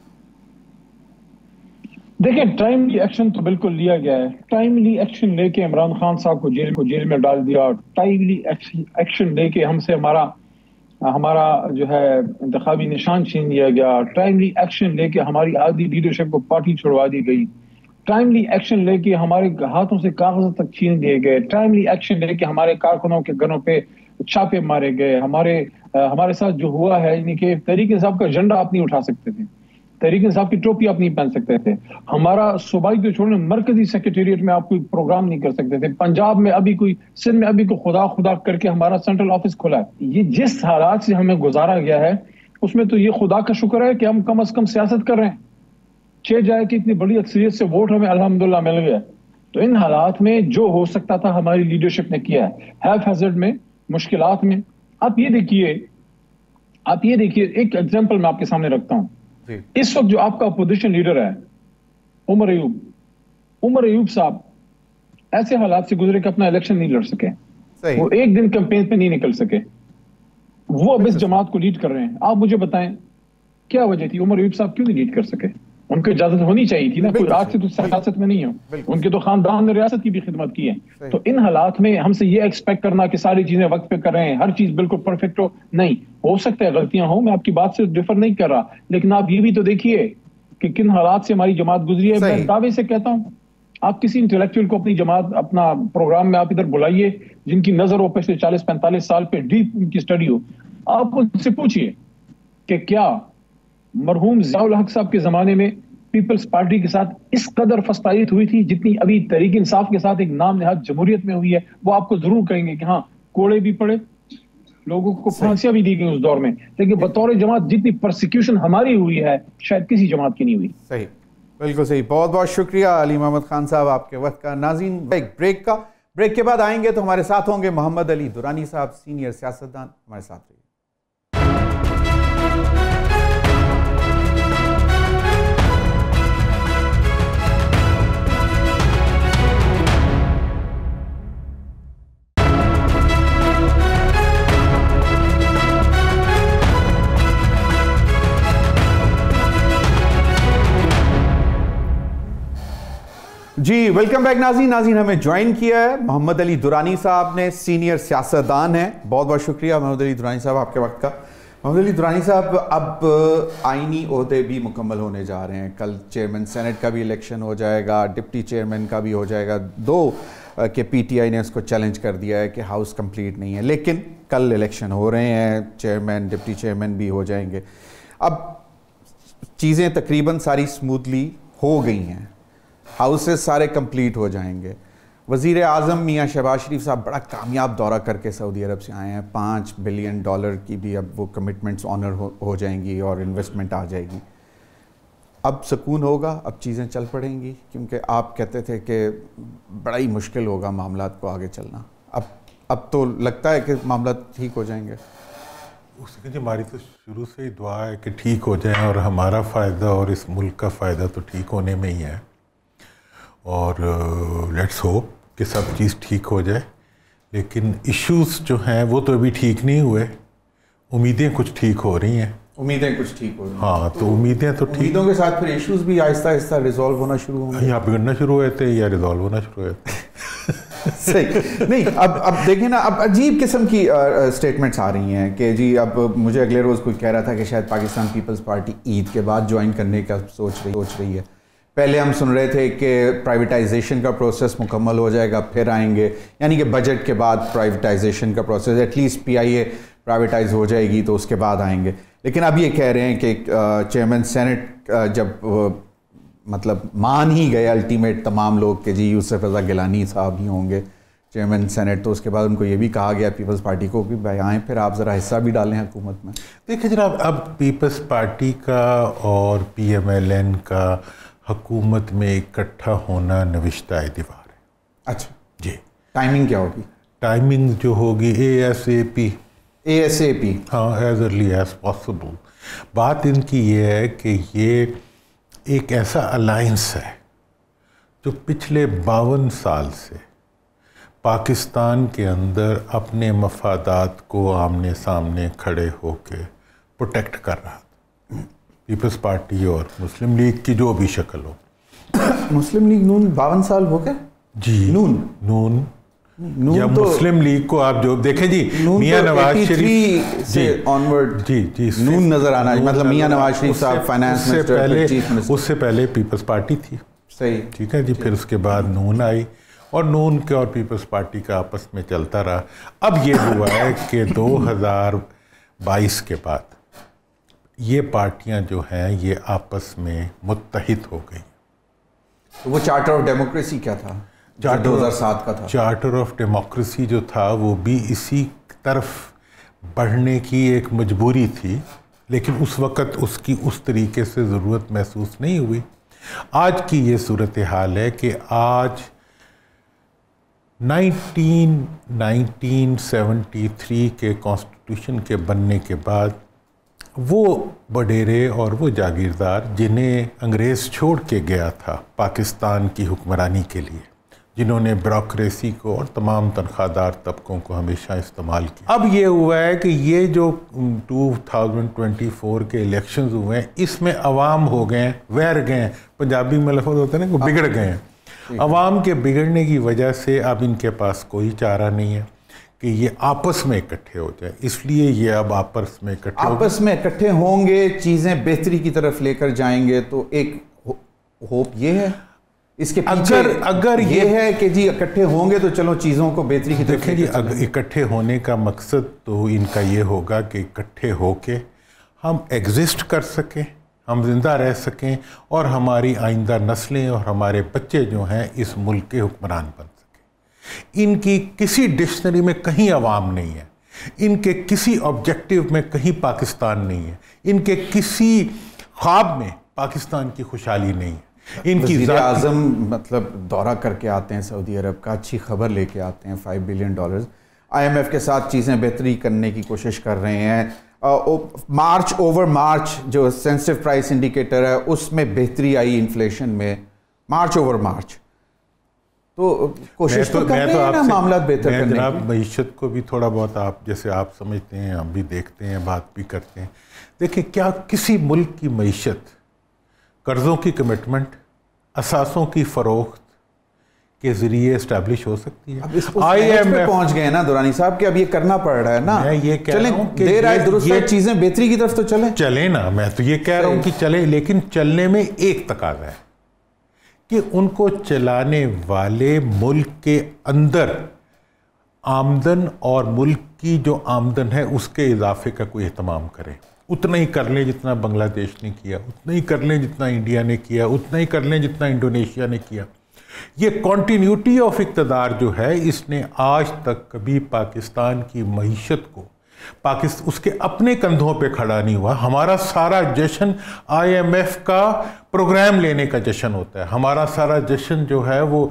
دیکھیں, ٹائملی ایکشن تو بالکل لیا گیا ہے. ٹائملی ایکشن لے کے عمران خان صاحب کو جیل کو جیل میں ڈال دیا, ٹائملی ایکشن لے کے ہم سے ہمارا ہمارا جو ہے انتخابی نشان چھین لیا گیا, ٹائملی ایکشن لے کے ہماری آدھی لیڈرشپ کو پارٹی چھڑوا دی گئی, ٹائملی ایکشن لے کے ہمارے ہاتھوں سے کاغذ تک چھین دیے گئے, ٹائملی ایکشن لے کے ہمارے کارکنوں کے گھروں پہ چھاپے مارے گئے. ہمارے ہمارے ساتھ جو ہوا ہے, یعنی کہ تحریک انصاف کا جھنڈا آپ نہیں اٹھا سکتے تھے, تحریک انصاف کی ٹوپی آپ نہیں پہن سکتے تھے, ہمارا صوبائی کو چھوڑنے مرکزی سیکریٹریٹ میں آپ کوئی پروگرام نہیں کر سکتے تھے, پنجاب میں ابھی کوئی, سندھ میں ابھی کوئی خدا خدا کر کے ہمارا سینٹرل آفس کھلا ہے. یہ جس حالات سے ہمیں گزارا گیا ہے اس میں تو یہ خدا کا شکر ہے کہ ہم کم از کم سیاست کر رہے ہیں. چھ جائے کہ اتنی بڑی اکثریت سے ووٹ ہمیں الحمدللہ مل گیا. تو ان حالات میں جو ہو سکتا تھا ہماری لیڈرشپ نے کیا ہے, ہیلتھ ہیزارڈ میں, مشکلات میں. آپ یہ دیکھیے آپ یہ دیکھیے ایک ایگزامپل میں آپ کے سامنے رکھتا ہوں. اس وقت جو آپ کا اپوزیشن لیڈر ہے عمر ایوب, عمر ایوب صاحب ایسے حالات سے گزرے کہ اپنا الیکشن نہیں لڑ سکے, وہ ایک دن کیمپین پہ نہیں نکل سکے, وہ اب اس جماعت کو لیڈ کر رہے ہیں. آپ مجھے بتائیں کیا وجہ تھی, عمر ایوب صاحب کیوں نہیں لیڈ کر سکے؟ ان کو اجازت ہونی چاہیے تھی نا, کوئی آج سے تو سیاست میں نہیں ہو, ان کے تو خاندان نے ریاست کی بھی خدمت کی ہے. تو ان حالات میں ہم سے یہ ایکسپیکٹ کرنا کہ ساری چیزیں وقت پہ کر رہے ہیں, ہر چیز بالکل پرفیکٹ ہو, نہیں ہو سکتا ہے غلطیاں ہوں, میں آپ کی بات سے ڈفر نہیں کر رہا, لیکن آپ یہ بھی تو دیکھیے کہ کن حالات سے ہماری جماعت گزری ہے. میں دعوے سے کہتا ہوں, آپ کسی انٹلیکچوئل کو اپنی جماعت اپنا پروگرام میں آپ ادھر بلائیے جن کی نظر ہو پچھلے چالیس پینتالیس سال پہ ڈیپ ان کی اسٹڈی ہو, آپ ان سے پوچھئے کہ کیا مرحوم ضیاء الحق صاحب کے زمانے میں پیپلز پارٹی کے ساتھ اس قدر فسطائیت ہوئی تھی جتنی ابھی تحریک انصاف کے ساتھ ایک نام نہاد جمہوریت میں ہوئی ہے. وہ آپ کو ضرور کہیں گے کہ ہاں کوڑے بھی پڑے, لوگوں کو پھانسیاں بھی دی گئی اس دور میں, لیکن بطور جماعت جتنی پرسیکیوشن ہماری ہوئی ہے شاید کسی جماعت کی نہیں ہوئی. صحیح, بالکل صحیح. بہت بہت شکریہ علی محمد خان صاحب آپ کے وقت کا. ناظرین, ایک بریک کا بریک کے بعد آئیں گے تو ہمارے ساتھ ہوں گے محمد علی درانی صاحب, سینئر سیاستدان, ہمارے ساتھ رہیے. جی ویلکم بیک ناظرین ناظرین ہمیں جوائن کیا ہے محمد علی درانی صاحب نے, سینئر سیاستدان ہیں. بہت بہت شکریہ محمد علی درانی صاحب آپ کے وقت کا. محمد علی درانی صاحب, اب آئینی عہدے بھی مکمل ہونے جا رہے ہیں. کل چیئرمین سینٹ کا بھی الیکشن ہو جائے گا, ڈپٹی چیئرمین کا بھی ہو جائے گا. دو کہ پی ٹی آئی نے اس کو چیلنج کر دیا ہے کہ ہاؤس کمپلیٹ نہیں ہے, لیکن کل الیکشن ہو رہے ہیں, چیئرمین ڈپٹی چیئرمین بھی ہو جائیں گے. اب چیزیں تقریباً ساری سموتھلی ہو گئی ہیں, ہاؤسز سارے کمپلیٹ ہو جائیں گے. وزیر اعظم میاں شہباز شریف صاحب بڑا کامیاب دورہ کر کے سعودی عرب سے آئے ہیں. پانچ بلین ڈالر کی بھی اب وہ کمٹمنٹس آنر ہو جائیں گی اور انویسٹمنٹ آ جائے گی. اب سکون ہوگا, اب چیزیں چل پڑیں گی, کیونکہ آپ کہتے تھے کہ بڑا ہی مشکل ہوگا معاملات کو آگے چلنا. اب اب تو لگتا ہے کہ معاملات ٹھیک ہو جائیں گے. اس کے ہماری تو شروع سے ہی دعا ہے کہ ٹھیک ہو جائیں, اور ہمارا فائدہ اور اس ملک کا فائدہ تو ٹھیک ہونے میں ہی ہے. اور لیٹس ہوپ کہ سب چیز ٹھیک ہو جائے. لیکن ایشوز جو ہیں وہ تو ابھی ٹھیک نہیں ہوئے, امیدیں کچھ ٹھیک ہو رہی ہیں. امیدیں کچھ ٹھیک ہو رہی ہیں. ہاں تو امیدیں تو ٹھیک, امیدوں کے ساتھ پھر ایشوز بھی آہستہ آہستہ ریزالو ہونا شروع ہوں گے. یا بگڑنا شروع ہوئے تھے یا ریزالو ہونا شروع ہوئے تھے. صحیح نہیں. اب اب دیکھیں نا, اب عجیب قسم کی اسٹیٹمنٹس آ رہی ہیں کہ جی اب مجھے اگلے روز کوئی کہہ رہا تھا کہ شاید پاکستان پیپلز پارٹی عید کے بعد جوائن کرنے کا سوچ رہی سوچ رہی ہے. پہلے ہم سن رہے تھے کہ پرائیویٹائزیشن کا پروسیس مکمل ہو جائے گا پھر آئیں گے, یعنی کہ بجٹ کے بعد پرائیویٹائزیشن کا process, at least P I A privatize ہو جائے گی تو اس کے بعد آئیں گے. لیکن اب یہ کہہ رہے ہیں کہ چیئرمین سینٹ جب مطلب مان ہی گئے الٹیمیٹ تمام لوگ کہ جی یوسف رضا گیلانی صاحب ہی ہوں گے چیئرمین سینٹ, تو اس کے بعد ان کو یہ بھی کہا گیا پیپلز پارٹی کو کہ بھائی آئیں پھر آپ ذرا حصہ بھی ڈالیں حکومت میں. دیکھیں جناب, اب پیپلز پارٹی کا اور پی ایم ایل این کا حکومت میں اکٹھا ہونا نوشتہ دیوار ہے. اچھا جی. ٹائمنگ کیا ہوگی؟ ٹائمنگ جو ہوگی A S A P. A S A پی ہاں, ایز ارلی ایز پاسبل. بات ان کی یہ ہے کہ یہ ایک ایسا الائنس ہے جو پچھلے باون سال سے پاکستان کے اندر اپنے مفادات کو آمنے سامنے کھڑے ہو کے پروٹیکٹ کر رہا تھا. پیپلز پارٹی اور مسلم لیگ کی جو بھی شکل ہو. مسلم لیگ نون باون سال ہو گئے. جی نون نون نون یا تو مسلم لیگ کو آپ جو دیکھیں جی, میاں نواز شریف سے آنورڈ جی جی نون نظر آنا, مطلب میاں نواز شریف صاحب فائنانس سے منسٹر, پہلے چیف منسٹر. اس سے پہلے پیپلز پارٹی تھی. صحیح, ٹھیک ہے جی. پھر اس کے بعد نون آئی اور نون کے اور پیپلز پارٹی کا آپس میں چلتا رہا. اب یہ ہوا ہے کہ دو ہزار بائیس کے بعد یہ پارٹیاں جو ہیں یہ آپس میں متحد ہو گئی. وہ چارٹر آف ڈیموکریسی کیا تھا جو دو ہزار سات کا تھا؟ چارٹر آف ڈیموکریسی جو تھا وہ بھی اسی طرف بڑھنے کی ایک مجبوری تھی, لیکن اس وقت اس کی اس طریقے سے ضرورت محسوس نہیں ہوئی. آج کی یہ صورتحال ہے کہ آج نائنٹین نائنٹین سیونٹی تھری کے کانسٹیٹیوشن کے بننے کے بعد وہ وڈیرے اور وہ جاگیردار جنہیں انگریز چھوڑ کے گیا تھا پاکستان کی حکمرانی کے لیے, جنہوں نے بیوروکریسی کو اور تمام تنخواہ دار طبقوں کو ہمیشہ استعمال کیا, اب یہ ہوا ہے کہ یہ جو ٹو تھاؤزنڈ ٹوینٹی فور کے الیکشنز ہوئے ہیں اس میں عوام ہو گئے ہیں, ویر گئے ہیں, پنجابی میں لفظ ہوتا ہے نا, وہ بگڑ گئے ہیں. عوام کے بگڑنے کی وجہ سے اب ان کے پاس کوئی چارہ نہیں ہے کہ یہ آپس میں اکٹھے ہو جائیں. اس لیے یہ اب آپس میں اکٹھے آپس میں اکٹھے ہوں گے, چیزیں بہتری کی طرف لے کر جائیں گے. تو ایک ہوپ یہ ہے اس کے پیچھے, اگر اگر یہ ہے کہ جی اکٹھے ہوں گے تو چلو چیزوں کو بہتری کی طرف. دیکھیں جی, اکٹھے ہونے کا مقصد تو ان کا یہ ہوگا کہ اکٹھے ہو کے ہم ایگزسٹ کر سکیں, ہم زندہ رہ سکیں, اور ہماری آئندہ نسلیں اور ہمارے بچے جو ہیں اس ملک کے حکمران بن سکیں. ان کی کسی ڈکشنری میں کہیں عوام نہیں ہے, ان کے کسی آبجیکٹیو میں کہیں پاکستان نہیں ہے, ان کے کسی خواب میں پاکستان کی خوشحالی نہیں ہے. ان کی وزیر اعظم مطلب دورہ کر کے آتے ہیں سعودی عرب کا, اچھی خبر لے کے آتے ہیں, five billion dollars, I M F کے ساتھ چیزیں بہتری کرنے کی کوشش کر رہے ہیں. مارچ اوور مارچ جو سینسٹیو پرائس انڈیکیٹر ہے اس میں بہتری آئی انفلیشن میں, مارچ اوور مارچ. تو کوشش تو کر رہے ہیں نا معاملات بہتر کرنے کی. جناب معیشت کو بھی تھوڑا بہت آپ جیسے آپ سمجھتے ہیں, ہم بھی دیکھتے ہیں, بات بھی کرتے ہیں. دیکھیں کیا کسی ملک کی معیشت قرضوں کی کمٹمنٹ, اثاثوں کی فروخت کے ذریعے اسٹیبلش ہو سکتی ہے. آئی ایم ایف پہنچ گئے نا دورانی صاحب کہ اب یہ کرنا پڑ رہا ہے نا. میں یہ کہہ رہا ہوں کہ دیر آئے درست ہے, چیزیں بہتری کی طرف تو چلیں چلیں نا. میں تو یہ کہہ رہا ہوں کہ چلیں, لیکن چلنے میں ایک تقاضا ہے کہ ان کو چلانے والے ملک کے اندر آمدن اور ملک کی جو آمدن ہے اس کے اضافے کا کوئی اہتمام کریں. اتنا ہی کر لیں جتنا بنگلہ دیش نے کیا, اتنا ہی کر لیں جتنا انڈیا نے کیا, اتنا ہی کر لیں جتنا انڈونیشیا نے کیا. یہ کنٹینیوٹی آف اقتدار جو ہے اس نے آج تک کبھی پاکستان کی معیشت کو پاکستان اس کے اپنے کندھوں پہ کھڑا نہیں ہوا. ہمارا سارا جشن آئی ایم ایف کا پروگرام لینے کا جشن ہوتا ہے. ہمارا سارا جشن جو ہے وہ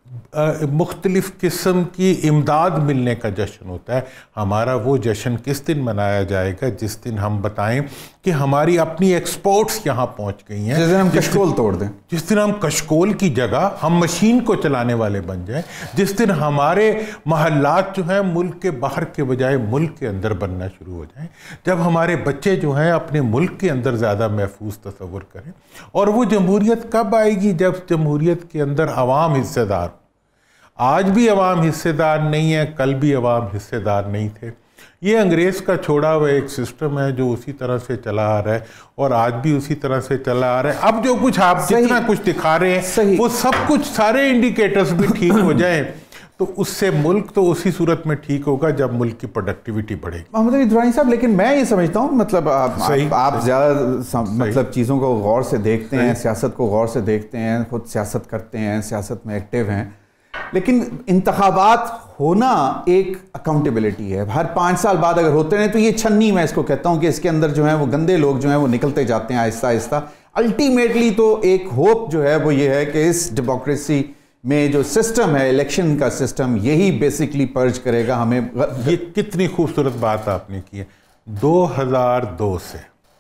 مختلف قسم کی امداد ملنے کا جشن ہوتا ہے. ہمارا وہ جشن کس دن منایا جائے گا؟ جس دن ہم بتائیں کہ ہماری اپنی ایکسپورٹس یہاں پہنچ گئی ہیں, جس دن ہم کشکول توڑ دیں, جس دن ہم کشکول کی جگہ ہم مشین کو چلانے والے بن جائیں, جس دن ہمارے محلات جو ہیں ملک کے باہر کے بجائے ملک کے اندر بننا شروع ہو جائیں, جب ہمارے بچے جو ہیں اپنے ملک کے اندر زیادہ محفوظ تصور کریں. اور وہ جمہوریت کب آئے گی؟ جب جمہوریت کے اندر عوام حصے دار. آج بھی عوام حصے دار نہیں ہے, کل بھی عوام حصے دار نہیں تھے. یہ انگریز کا چھوڑا ہوا ایک سسٹم ہے جو اسی طرح سے چلا آ رہا ہے اور آج بھی اسی طرح سے چلا آ رہا ہے. اب جو کچھ آپ جتنا کچھ دکھا رہے ہیں وہ سب کچھ سارے انڈیکیٹرز بھی ٹھیک ہو جائیں تو اس سے ملک تو اسی صورت میں ٹھیک ہوگا جب ملک کی پروڈکٹیوٹی بڑھے گی. محمد علی درانی صاحب, لیکن میں یہ سمجھتا ہوں مطلب آپ زیادہ مطلب چیزوں کو غور سے دیکھتے ہیں, سیاست کو غور سے دیکھتے ہیں, خود سیاست کرتے ہیں, سیاست میں ایکٹیو ہیں, لیکن انتخابات ہونا ایک اکاؤنٹیبلٹی ہے. ہر پانچ سال بعد اگر ہوتے ہیں تو یہ چھنی, میں اس کو کہتا ہوں کہ اس کے اندر جو ہیں وہ گندے لوگ جو ہیں وہ نکلتے جاتے ہیں آہستہ آہستہ. الٹیمیٹلی تو ایک ہوپ جو ہے وہ یہ ہے کہ اس ڈیموکریسی میں جو سسٹم ہے, الیکشن کا سسٹم, یہی بیسکلی پرج کرے گا ہمیں. یہ کتنی خوبصورت بات آپ نے کی ہے. دو ہزار دو سے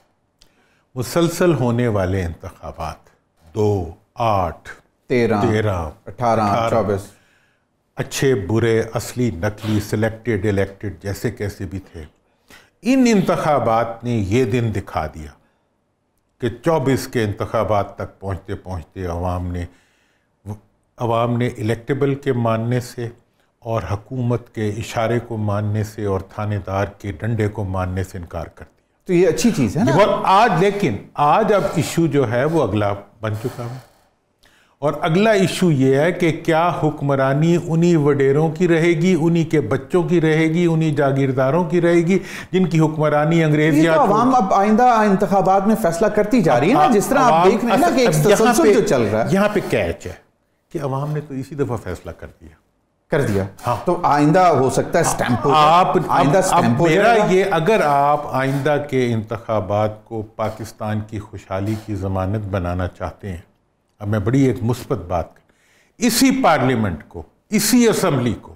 مسلسل ہونے والے انتخابات, دو, آٹھ, تیرہ, تیرہ, اٹھارہ, چوبیس, اچھے برے, اصلی نقلی, سلیکٹڈ الیکٹڈ جیسے کیسے بھی تھے, ان انتخابات نے یہ دن دکھا دیا کہ چوبیس کے انتخابات تک پہنچتے پہنچتے عوام نے عوام نے الیکٹیبل کے ماننے سے اور حکومت کے اشارے کو ماننے سے اور تھانے دار کے ڈنڈے کو ماننے سے انکار کر دیا. تو یہ اچھی چیز ہے نا. آج لیکن آج اب ایشو جو ہے وہ اگلا بن چکا ہے, اور اگلا ایشو یہ ہے کہ کیا حکمرانی انہی وڈیروں کی رہے گی, انہی کے بچوں کی رہے گی, انہی جاگیرداروں کی رہے گی جن کی حکمرانی انگریز. یہ تو عوام اب آئندہ انتخابات میں فیصلہ کرتی جا رہی ہے نا, جس طرح آپ دیکھ رہے ہیں نا کہ ایک تسلسل جو چل رہا ہے. یہاں پہ کیچ ہے کہ عوام نے تو اسی دفعہ فیصلہ کر دیا کر دیا تو آئندہ ہو سکتا ہے سٹیمپ ہو آپ آئندہ سٹیمپ ہو میرا یہ, اگر آپ آئندہ کے انتخابات کو پاکستان کی خوشحالی کی ضمانت بنانا چاہتے ہیں, اب میں بڑی ایک مثبت بات کر, اسی پارلیمنٹ کو, اسی اسمبلی کو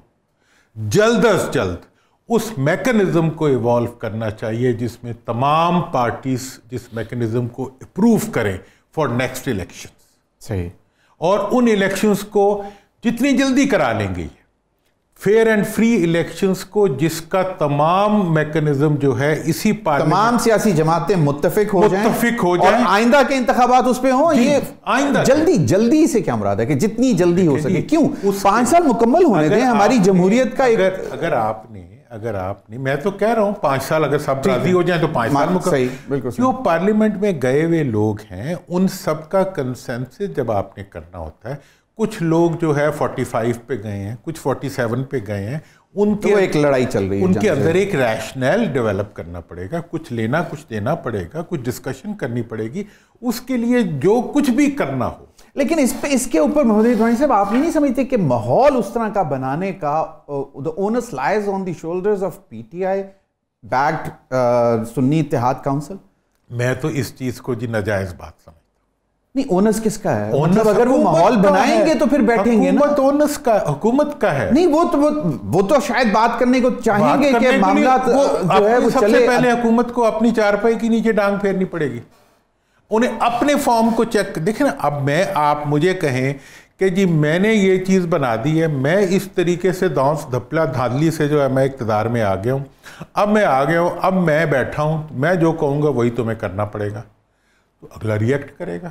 جلد از جلد اس میکنزم کو ایوالو کرنا چاہیے جس میں تمام پارٹیز جس میکنزم کو اپروو کریں فار نیکسٹ الیکشن. صحیح. اور ان الیکشنز کو جتنی جلدی کرا لیں گے, فیئر اینڈ فری الیکشنز کو جس کا تمام میکنزم جو ہے اسی پارلیمنٹ تمام سیاسی جماعتیں متفق ہو جائیں متفق ہو جائیں اور آئندہ کے انتخابات اس پہ ہوں. یہ آئندہ جلدی جلدی سے کیا مراد ہے کہ جتنی جلدی ہو سکے. کیوں پانچ سال مکمل ہونے دیں ہماری جمہوریت کا. اگر آپ نے اگر آپ نے میں تو کہہ رہا ہوں پانچ سال اگر سب راضی ہو جائیں تو پانچ سال مکمل. جو پارلیمنٹ میں گئے ہوئے لوگ ہیں ان سب کا کنسنسس جب آپ نے کرنا ہوتا ہے, کچھ لوگ جو ہے فورٹی فائیو پہ گئے ہیں, کچھ فورٹی سیون پہ گئے ہیں, ان کے ایک لڑائی چل رہی ہے, ان کے اندر ایک ریشنل ڈیولپ کرنا پڑے گا, کچھ لینا کچھ دینا پڑے گا, کچھ ڈسکشن کرنی پڑے گی, اس کے لیے جو کچھ بھی کرنا ہو. لیکن اس پہ اس کے اوپر محمد علی درانی صاحب آپ نہیں سمجھتے کہ ماحول اس طرح کا بنانے کا the onus lies on the shoulders of P T I backed Sunni Ittehad council? میں تو اس چیز کو جی ناجائز بات سمجھتا ہوں. نہیں, اونس کس کا ہے؟ مطلب اگر وہ ماحول بنائیں گے تو پھر بیٹھیں گے نا. حکومت اونس کا حکومت کا ہے. نہیں وہ تو وہ تو شاید بات کرنے کو چاہیں گے کہ معاملات جو ہے وہ سب سے پہلے حکومت کو اپنی چارپائی کے نیچے ڈانگ پھیرنی پڑے گی, انہیں اپنے فارم کو چیک. دیکھیں نا, اب میں آپ مجھے کہیں کہ جی میں نے یہ چیز بنا دی ہے, میں اس طریقے سے دانس دھپلا دھاندلی سے جو ہے میں اقتدار میں آ گیا ہوں, اب میں آ گیا ہوں, اب میں بیٹھا ہوں, میں جو کہوں گا وہی تمہیں کرنا پڑے گا, تو اگلا ریئیکٹ کرے گا.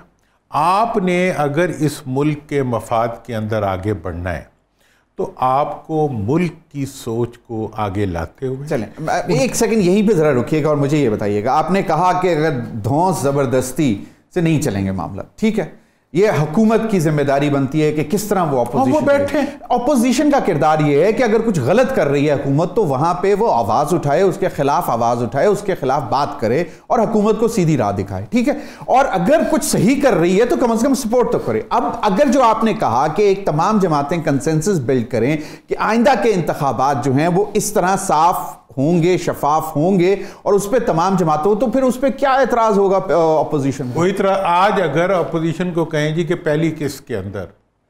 آپ نے اگر اس ملک کے مفاد کے اندر آگے بڑھنا ہے تو آپ کو ملک کی سوچ کو آگے لاتے ہوئے چلیں ایک سیکنڈ یہیں پہ ذرا رکیے گا اور مجھے یہ بتائیے گا. آپ نے کہا کہ اگر دھونس زبردستی سے نہیں چلیں گے معاملہ, ٹھیک ہے, یہ حکومت کی ذمہ داری بنتی ہے کہ کس طرح وہ اپوزیشن بیٹھے. اپوزیشن کا کردار یہ ہے کہ اگر کچھ غلط کر رہی ہے حکومت تو وہاں پہ وہ آواز اٹھائے, اس کے خلاف آواز اٹھائے, اس کے خلاف بات کرے اور حکومت کو سیدھی راہ دکھائے, ٹھیک ہے. اور اگر کچھ صحیح کر رہی ہے تو کم از کم سپورٹ تو کرے. اب اگر جو آپ نے کہا کہ ایک تمام جماعتیں کنسنسس بلڈ کریں کہ آئندہ کے انتخابات جو ہیں وہ اس طرح صاف ہوں گے, شفاف ہوں گے, اور اس پہ تمام جماعتوں, تو پھر اس پہ کیا اعتراض ہوگا اپوزیشن کو؟ کوئی طرح آج اگر اپوزیشن کو کہیں جی کہ پہلی قسط کے اندر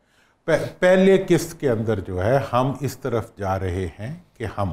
پہلے قسط کے اندر جو ہے ہم اس طرف جا رہے ہیں کہ ہم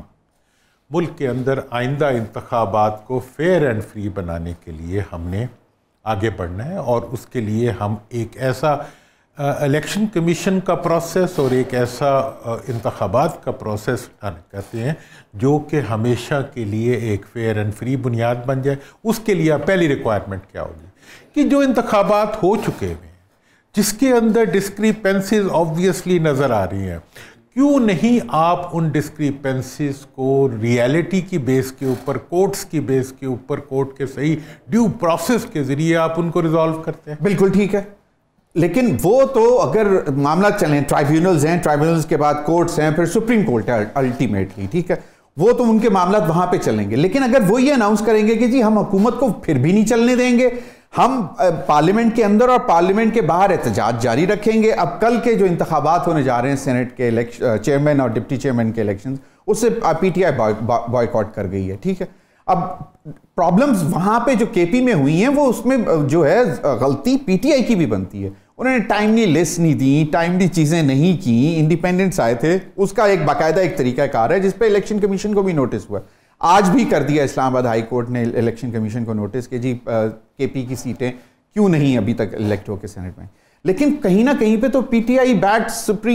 ملک کے اندر آئندہ انتخابات کو فیئر اینڈ فری بنانے کے لیے ہم نے آگے بڑھنا ہے, اور اس کے لیے ہم ایک ایسا الیکشن کمیشن کا پروسیس اور ایک ایسا انتخابات کا پروسیس کہتے ہیں جو کہ ہمیشہ کے لیے ایک فیئر اینڈ فری بنیاد بن جائے. اس کے لیے پہلی ریکوائرمنٹ کیا ہوگی کہ جو انتخابات ہو چکے ہیں جس کے اندر ڈسکریپنسیز آبویسلی نظر آ رہی ہیں, کیوں نہیں آپ ان ڈسکریپنسیز کو ریالٹی کی بیس کے اوپر, کورٹس کی بیس کے اوپر, کورٹ کے صحیح ڈیو پروسیس کے ذریعے آپ ان کو ریزالو کرتے ہیں؟ بالکل ٹھیک ہے, لیکن وہ تو اگر معاملہ چلیں, ٹرائیبیونلز ہیں, ٹرائیبیونلز کے بعد کورٹس ہیں, پھر سپریم کورٹ ہے الٹیمیٹلی, ٹھیک ہے, وہ تو ان کے معاملات وہاں پہ چلیں گے. لیکن اگر وہ یہ اناؤنس کریں گے کہ جی ہم حکومت کو پھر بھی نہیں چلنے دیں گے, ہم پارلیمنٹ کے اندر اور پارلیمنٹ کے باہر احتجاج جاری رکھیں گے. اب کل کے جو انتخابات ہونے جا رہے ہیں سینٹ کے چیئرمین اور ڈپٹی چیئرمین کے الیکشنز, اس سے پی ٹی آئی بائیکاٹ کر گئی ہے, ٹھیک ہے. اب پرابلمز وہاں پہ جو کے پی میں ہوئی ہیں وہ اس میں جو ہے غلطی پی ٹی آئی کی بھی بنتی ہے. انہوں نے ٹائملی لسٹ نہیں دی, ٹائملی چیزیں نہیں کی, انڈیپینڈنٹس آئے تھے, اس کا ایک باقاعدہ ایک طریقہ کار ہے جس پہ الیکشن کمیشن کو بھی نوٹس ہوا. آج بھی کر دیا اسلام آباد ہائی کورٹ نے الیکشن کمیشن کو نوٹس کہ جی کے پی کی سیٹیں کیوں نہیں ابھی تک الیکٹ ہو کے سینٹ میں. لیکن کہیں نہ کہیں پہ تو پی ٹی آئی بیٹ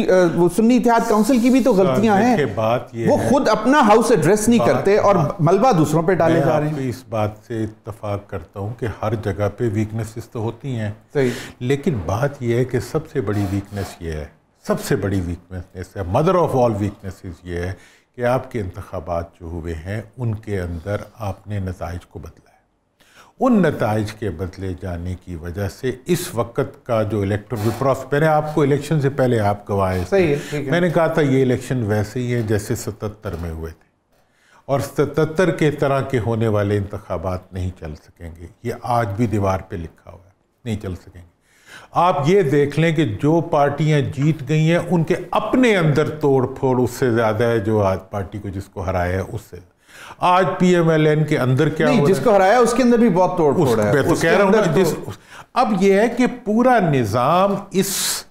سنی اتحاد کونسل کی بھی تو غلطیاں ہیں, وہ خود اپنا ہاؤس ایڈریس نہیں کرتے اور ملبہ دوسروں پہ ڈالے جا رہے ہیں. میں اس بات سے اتفاق کرتا ہوں کہ ہر جگہ پہ ویکنیسز تو ہوتی ہیں, لیکن بات یہ ہے کہ سب سے بڑی ویکنیس یہ ہے, سب سے بڑی ویکنیس ہے, مدر آف آل ویکنیسز یہ ہے کہ آپ کے انتخابات جو ہوئے ہیں ان کے اندر آپ نے نتائج کو بدلا ہے. ان نتائج کے بدلے جانے کی وجہ سے اس وقت کا جو الیکٹرل پروسیس, میں نے آپ کو الیکشن سے پہلے آپ گوائے تھے, میں نے کہا تھا یہ الیکشن ویسے ہی ہے جیسے ستتر میں ہوئے تھے, اور ستتر کے طرح کے ہونے والے انتخابات نہیں چل سکیں گے. یہ آج بھی دیوار پہ لکھا ہوا ہے, نہیں چل سکیں گے. آپ یہ دیکھ لیں کہ جو پارٹیاں جیت گئی ہیں ان کے اپنے اندر توڑ پھوڑ اس سے زیادہ ہے جو آج پارٹی کو جس کو ہرایا ہے اس سے. آج پی ایم ایل این کے اندر کیا نہیں, جس کو ہرایا اس کے اندر بھی بہت توڑ پھوڑ ہے. میں تو کہہ رہا ہوں جس اب یہ ہے کہ پورا نظام اس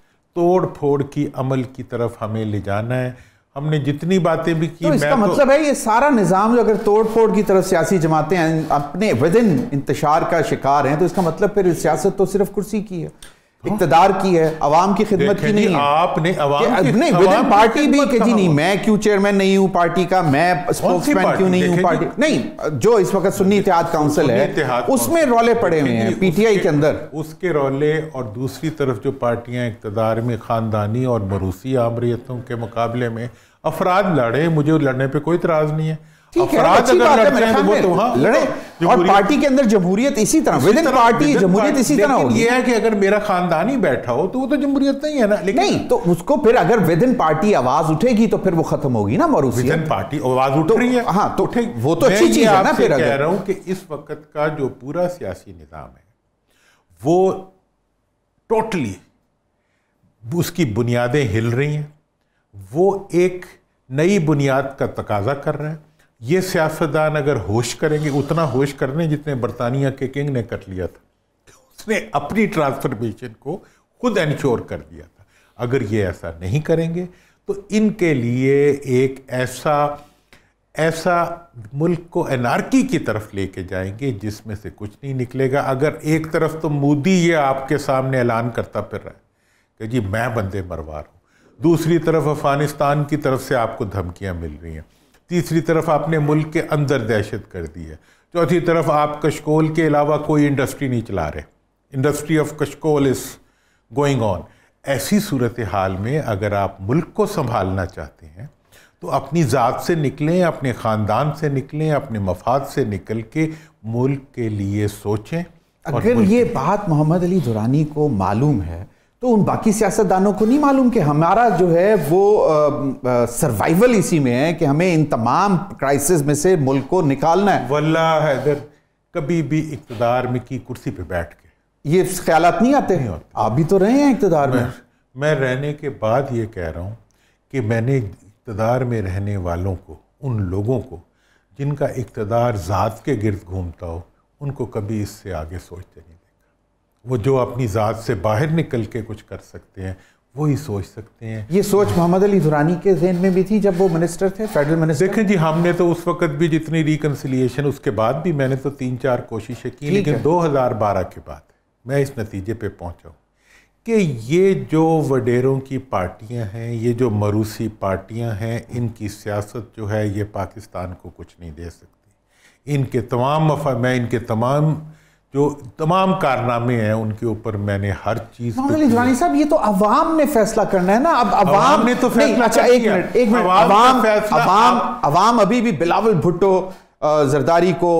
توڑ پھوڑ کی عمل کی طرف ہمیں لے جانا ہے. ہم نے جتنی باتیں بھی کی, تو اس کا مطلب ہے یہ سارا نظام جو اگر توڑ پھوڑ کی طرف سیاسی جماعتیں اپنے ودن انتشار کا شکار ہیں, تو اس کا مطلب پھر سیاست تو صرف کرسی کی ہے, اقتدار کی ہے, عوام کی خدمت کی نہیں ہے. آپ نے عوام کی نہیں ودن پارٹی بھی کہ جی نہیں میں کیوں چیئرمین نہیں ہوں پارٹی کا, میں اسپوکس مین کیوں نہیں ہوں پارٹی, نہیں, جو اس وقت سنی اتحاد کونسل ہے اس میں رولے پڑے ہوئے ہیں پی ٹی آئی کے اندر, اس کے رولے. اور دوسری طرف جو پارٹیاں اقتدار میں خاندانی اور موروثی آمریتوں کے مقابلے میں افراد لڑے, مجھے لڑنے پہ کوئی اعتراض نہیں ہے. افراد اگر لڑتے ہیں تو وہ تو وہاں لڑے, اور پارٹی کے اندر جمہوریت اسی طرح, ودن پارٹی جمہوریت اسی طرح ہوگی. یہ ہے کہ اگر میرا خاندانی بیٹھا ہو تو وہ تو جمہوریت نہیں ہے نا. نہیں تو اس کو پھر اگر ودن پارٹی آواز اٹھے گی تو پھر وہ ختم ہوگی نا موروثیت. ودن پارٹی آواز اٹھ رہی ہے, ہاں تو وہ تو اچھی چیز ہے نا. پھر کہہ رہا ہوں کہ اس وقت کا جو پورا سیاسی نظام ہے وہ ٹوٹلی اس کی بنیادیں ہل رہی ہیں, وہ ایک نئی بنیاد کا تقاضا کر رہا ہے. یہ سیاستدان اگر ہوش کریں گے, اتنا ہوش کرنے جتنے برطانیہ کے کنگ نے کر لیا تھا, اس نے اپنی ٹرانسفرمیشن کو خود انشور کر دیا تھا. اگر یہ ایسا نہیں کریں گے تو ان کے لیے ایک ایسا ایسا ملک کو انارکی کی طرف لے کے جائیں گے جس میں سے کچھ نہیں نکلے گا. اگر ایک طرف تو مودی یہ آپ کے سامنے اعلان کرتا پھر رہا ہے کہ جی میں بندے مروار ہوں, دوسری طرف افغانستان کی طرف سے آپ کو دھمکیاں مل رہی ہیں, تیسری طرف آپ نے ملک کے اندر دہشت کر دی ہے, چوتھی طرف آپ کشکول کے علاوہ کوئی انڈسٹری نہیں چلا رہے, انڈسٹری آف کشکول از گوئنگ آن. ایسی صورتحال میں اگر آپ ملک کو سنبھالنا چاہتے ہیں تو اپنی ذات سے نکلیں, اپنے خاندان سے نکلیں, اپنے مفاد سے نکل کے ملک کے لیے سوچیں. اگر یہ بات محمد علی دورانی کو معلوم ہے تو ان باقی سیاستدانوں کو نہیں معلوم کہ ہمارا جو ہے وہ سروائیول اسی میں ہے کہ ہمیں ان تمام کرائسس میں سے ملک کو نکالنا ہے. واللہ حیدر کبھی بھی اقتدار میں کی کرسی پہ بیٹھ کے یہ خیالات نہیں آتے؟ آپ بھی تو رہے ہیں اقتدار میں. میں رہنے کے بعد یہ کہہ رہا ہوں کہ میں نے اقتدار میں رہنے والوں کو, ان لوگوں کو جن کا اقتدار ذات کے گرد گھومتا ہو, ان کو کبھی اس سے آگے سوچتے نہیں دیکھا. وہ جو اپنی ذات سے باہر نکل کے کچھ کر سکتے ہیں وہی سوچ سکتے ہیں. یہ سوچ محمد علی دورانی کے ذہن میں بھی تھی جب وہ منسٹر تھے, فیڈرل منسٹر؟ دیکھیں جی, ہم نے تو اس وقت بھی جتنی ریکنسیلیشن, اس کے بعد بھی میں نے تو تین چار کوششیں کی, لیکن دو ہزار بارہ کے بعد میں اس نتیجے پہ پہنچا ہوں کہ یہ جو وڈیروں کی پارٹیاں ہیں, یہ جو مروسی پارٹیاں ہیں, ان کی سیاست جو ہے یہ پاکستان کو کچھ نہیں دے سکتی. ان کے تمام مفاد, میں ان کے تمام جو تمام کارنامے ہیں ان کے اوپر میں نے ہر چیز. محمد علی دورانی صاحب, یہ تو عوام نے فیصلہ کرنا ہے نا. اب عوام نے تو فیصلہ اچھا ایک منٹ ایک منٹ عوام عوام عوام ابھی بھی بلاول بھٹو زرداری کو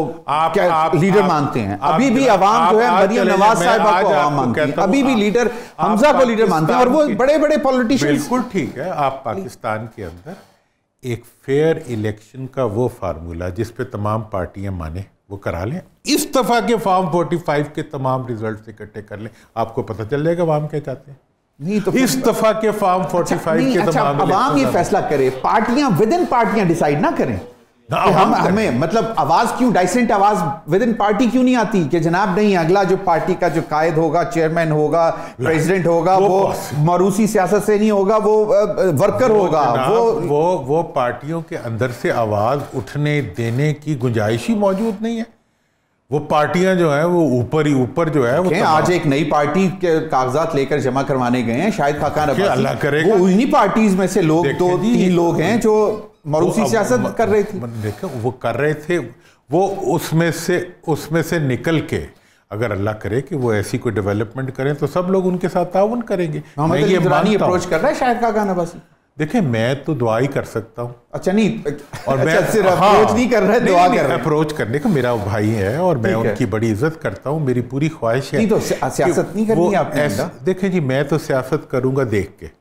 لیڈر مانتے ہیں. ابھی بھی عوام جو ہے مریم نواز صاحبہ کو عوام مانتی ہے, ابھی بھی لیڈر حمزہ کو لیڈر مانتے ہیں, اور وہ بڑے بڑے پولیٹیشن. بالکل ٹھیک ہے, آپ پاکستان کے اندر ایک فیئر الیکشن کا وہ فارمولہ جس پہ تمام پارٹیاں مانیں وہ کرا لیں. اس دفعہ کے فارم فورٹی فائیو کے تمام ریزلٹس اکٹھے کر لیں, آپ کو پتہ چل جائے گا عوام کیا چاہتے ہیں. نہیں تو اس دفعہ کے فارم فورٹی فائیو کے تمام عوام یہ فیصلہ کرے, پارٹیاں ود ان پارٹیاں ڈیسائیڈ نہ کریں. ہم ہمیں مطلب آواز کیوں, ڈائسنٹ آواز ود ان پارٹی کیوں نہیں آتی کہ جناب نہیں, اگلا جو پارٹی کا جو قائد ہوگا, چیئرمین ہوگا, پریزیڈنٹ ہوگا, وہ موروثی سیاست سے نہیں ہوگا, وہ ورکر ہوگا. وہ وہ پارٹیوں کے اندر سے آواز اٹھنے دینے کی گنجائش ہی موجود نہیں ہے. وہ پارٹیاں جو ہیں وہ اوپر ہی اوپر جو ہے وہ آج ایک نئی پارٹی کے کاغذات لے کر جمع کروانے گئے ہیں شاہد خاقان عباسی. اللہ کرے گا وہ انہی پارٹیز میں سے لوگ, دو تین لوگ ہیں جو موروثی سیاست کر رہے تھے. دیکھیں وہ کر رہے تھے, وہ اس میں سے اس میں سے نکل کے اگر اللہ کرے کہ وہ ایسی کوئی ڈیولپمنٹ کریں تو سب لوگ ان کے ساتھ تعاون کریں گے. محمد علی دورانی اپروچ کر رہا ہے شاہد خاقان عباسی. دیکھیں میں تو دعا ہی کر سکتا ہوں. اچھا نہیں, اور میں صرف اپروچ نہیں کر رہا ہے, دعا کر رہا ہے. اپروچ کرنے کا میرا بھائی ہے اور میں ان کی بڑی عزت کرتا ہوں. میری پوری خواہش ہے. نہیں تو سیاست نہیں کرنی آپ نے. دیکھیں جی, میں تو سیاست کروں گا دیکھ کے,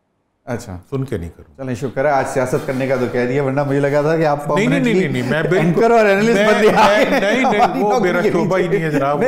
اچھا سن کے نہیں کروں. چلیں شکر ہے آج سیاست کرنے کا تو کہہ دیا, ورنہ مجھے لگا تھا کہ آپ نہیں نہیں نہیں میں اینکر اور اینالسٹ بن گئے. نہیں نہیں وہ میرا شعبہ ہی نہیں ہے جناب.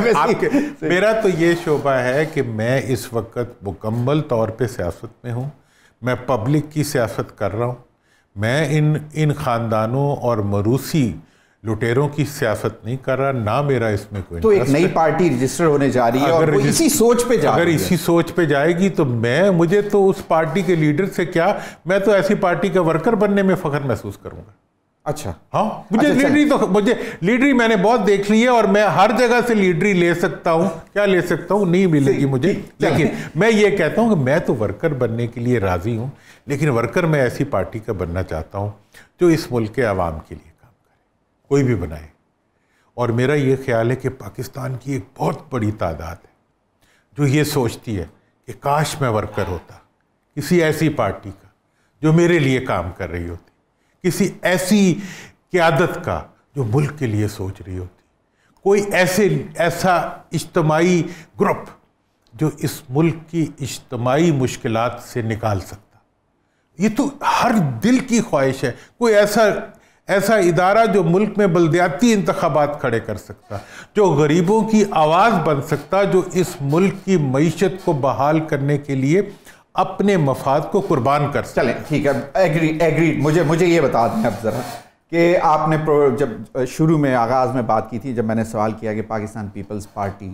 میرا تو یہ شعبہ ہے کہ میں اس وقت مکمل طور پہ سیاست میں ہوں. میں پبلک کی سیاست کر رہا ہوں. میں ان ان خاندانوں اور مروسی لٹیروں کی سیاست نہیں کر رہا, نہ میرا اس میں کوئی. تو ایک نئی پارٹی رجسٹر ہونے جا رہی ہے اور وہ اسی سوچ پہ جا رہی ہے. اگر اسی سوچ پہ جائے گی تو میں مجھے تو اس پارٹی کے لیڈر سے کیا, میں تو ایسی پارٹی کا ورکر بننے میں فخر محسوس کروں گا. اچھا ہاں, مجھے لیڈری تو مجھے لیڈری میں نے بہت دیکھ لی ہے اور میں ہر جگہ سے لیڈری لے سکتا ہوں. کیا لے سکتا ہوں, نہیں ملے گی مجھے, لیکن میں یہ کہتا ہوں کہ میں تو ورکر بننے کے لیے راضی ہوں, لیکن ورکر میں ایسی پارٹی کا بننا چاہتا ہوں جو اس ملک کے عوام کے لیے کام کرے, کوئی بھی بنائے. اور میرا یہ خیال ہے کہ پاکستان کی ایک بہت بڑی تعداد ہے جو یہ سوچتی ہے کہ کاش میں ورکر ہوتا کسی ایسی پارٹی کا جو میرے لیے کام کر رہی ہوتی, کسی ایسی قیادت کا جو ملک کے لیے سوچ رہی ہوتی, کوئی ایسے ایسا اجتماعی گروپ جو اس ملک کی اجتماعی مشکلات سے نکال سکتا. یہ تو ہر دل کی خواہش ہے, کوئی ایسا ایسا ادارہ جو ملک میں بلدیاتی انتخابات کھڑے کر سکتا, جو غریبوں کی آواز بن سکتا, جو اس ملک کی معیشت کو بحال کرنے کے لیے اپنے مفاد کو قربان کر سکتا. چلیں ٹھیک ہے, ایگری ایگری مجھے مجھے یہ بتا دیں اب ذرا کہ آپ نے جب شروع میں آغاز میں بات کی تھی, جب میں نے سوال کیا کہ پاکستان پیپلز پارٹی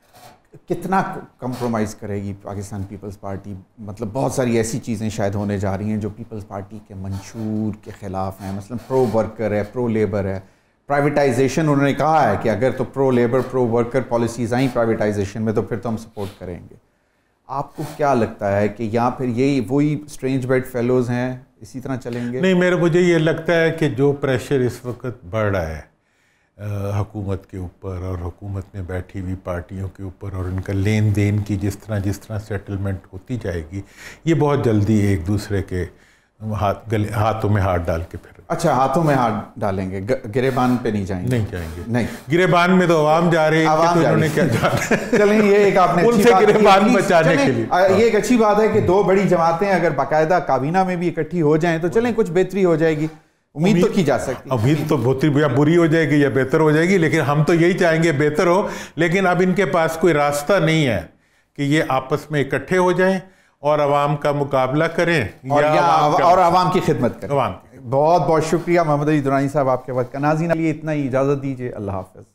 کتنا کمپرومائز کرے گی, پاکستان پیپلز پارٹی مطلب بہت ساری ایسی چیزیں شاید ہونے جا رہی ہیں جو پیپلز پارٹی کے منشور کے خلاف ہیں, مثلا پرو ورکر ہے, پرو لیبر ہے, پرائیویٹائزیشن انہوں نے کہا ہے کہ اگر تو pro labour pro worker policies آئیں پرائیویٹائزیشن میں تو پھر تو ہم سپورٹ کریں گے. آپ کو کیا لگتا ہے کہ یا پھر یہی وہی اسٹرینج بیڈ فیلوز ہیں, اسی طرح چلیں گے؟ نہیں, میرے مجھے یہ لگتا ہے کہ جو پریشر اس وقت بڑھ رہا ہے حکومت کے اوپر اور حکومت میں بیٹھی ہوئی پارٹیوں کے اوپر اور ان کا لین دین کی جس طرح جس طرح سیٹلمنٹ ہوتی جائے گی، یہ بہت جلدی ایک دوسرے کے ہاتھ گلے ہاتھوں میں ہاتھ ڈال کے پھر اچھا ہاتھوں میں ہاتھ ڈالیں گے، گریبان پہ نہیں جائیں گے؟ نہیں جائیں گے، نہیں گریبان میں تو عوام جا رہے ہیں کہ انہوں نے کیا جانا، چلیں یہ ایک آپ نے ان سے گریبان بچانے کے لیے یہ ایک اچھی بات ہے کہ دو بڑی جماعتیں اگر باقاعدہ کابینہ میں بھی اکٹھی ہو جائیں تو چلیں کچھ بہتری ہو جائے گی، امید تو کی جا سکتی ہے۔ امید تو بہت یا بری ہو جائے گی یا بہتر ہو جائے گی، لیکن ہم تو یہی چاہیں گے بہتر ہو، لیکن اب ان کے پاس کوئی راستہ نہیں ہے کہ یہ آپس میں اکٹھے ہو جائیں اور عوام کا مقابلہ کریں اور عوام کی خدمت کریں۔ عوام بہت بہت شکریہ محمد علی درانی صاحب آپ کے وقت کا۔ ناظرین علی اتنا ہی، اجازت دیجیے، اللہ حافظ۔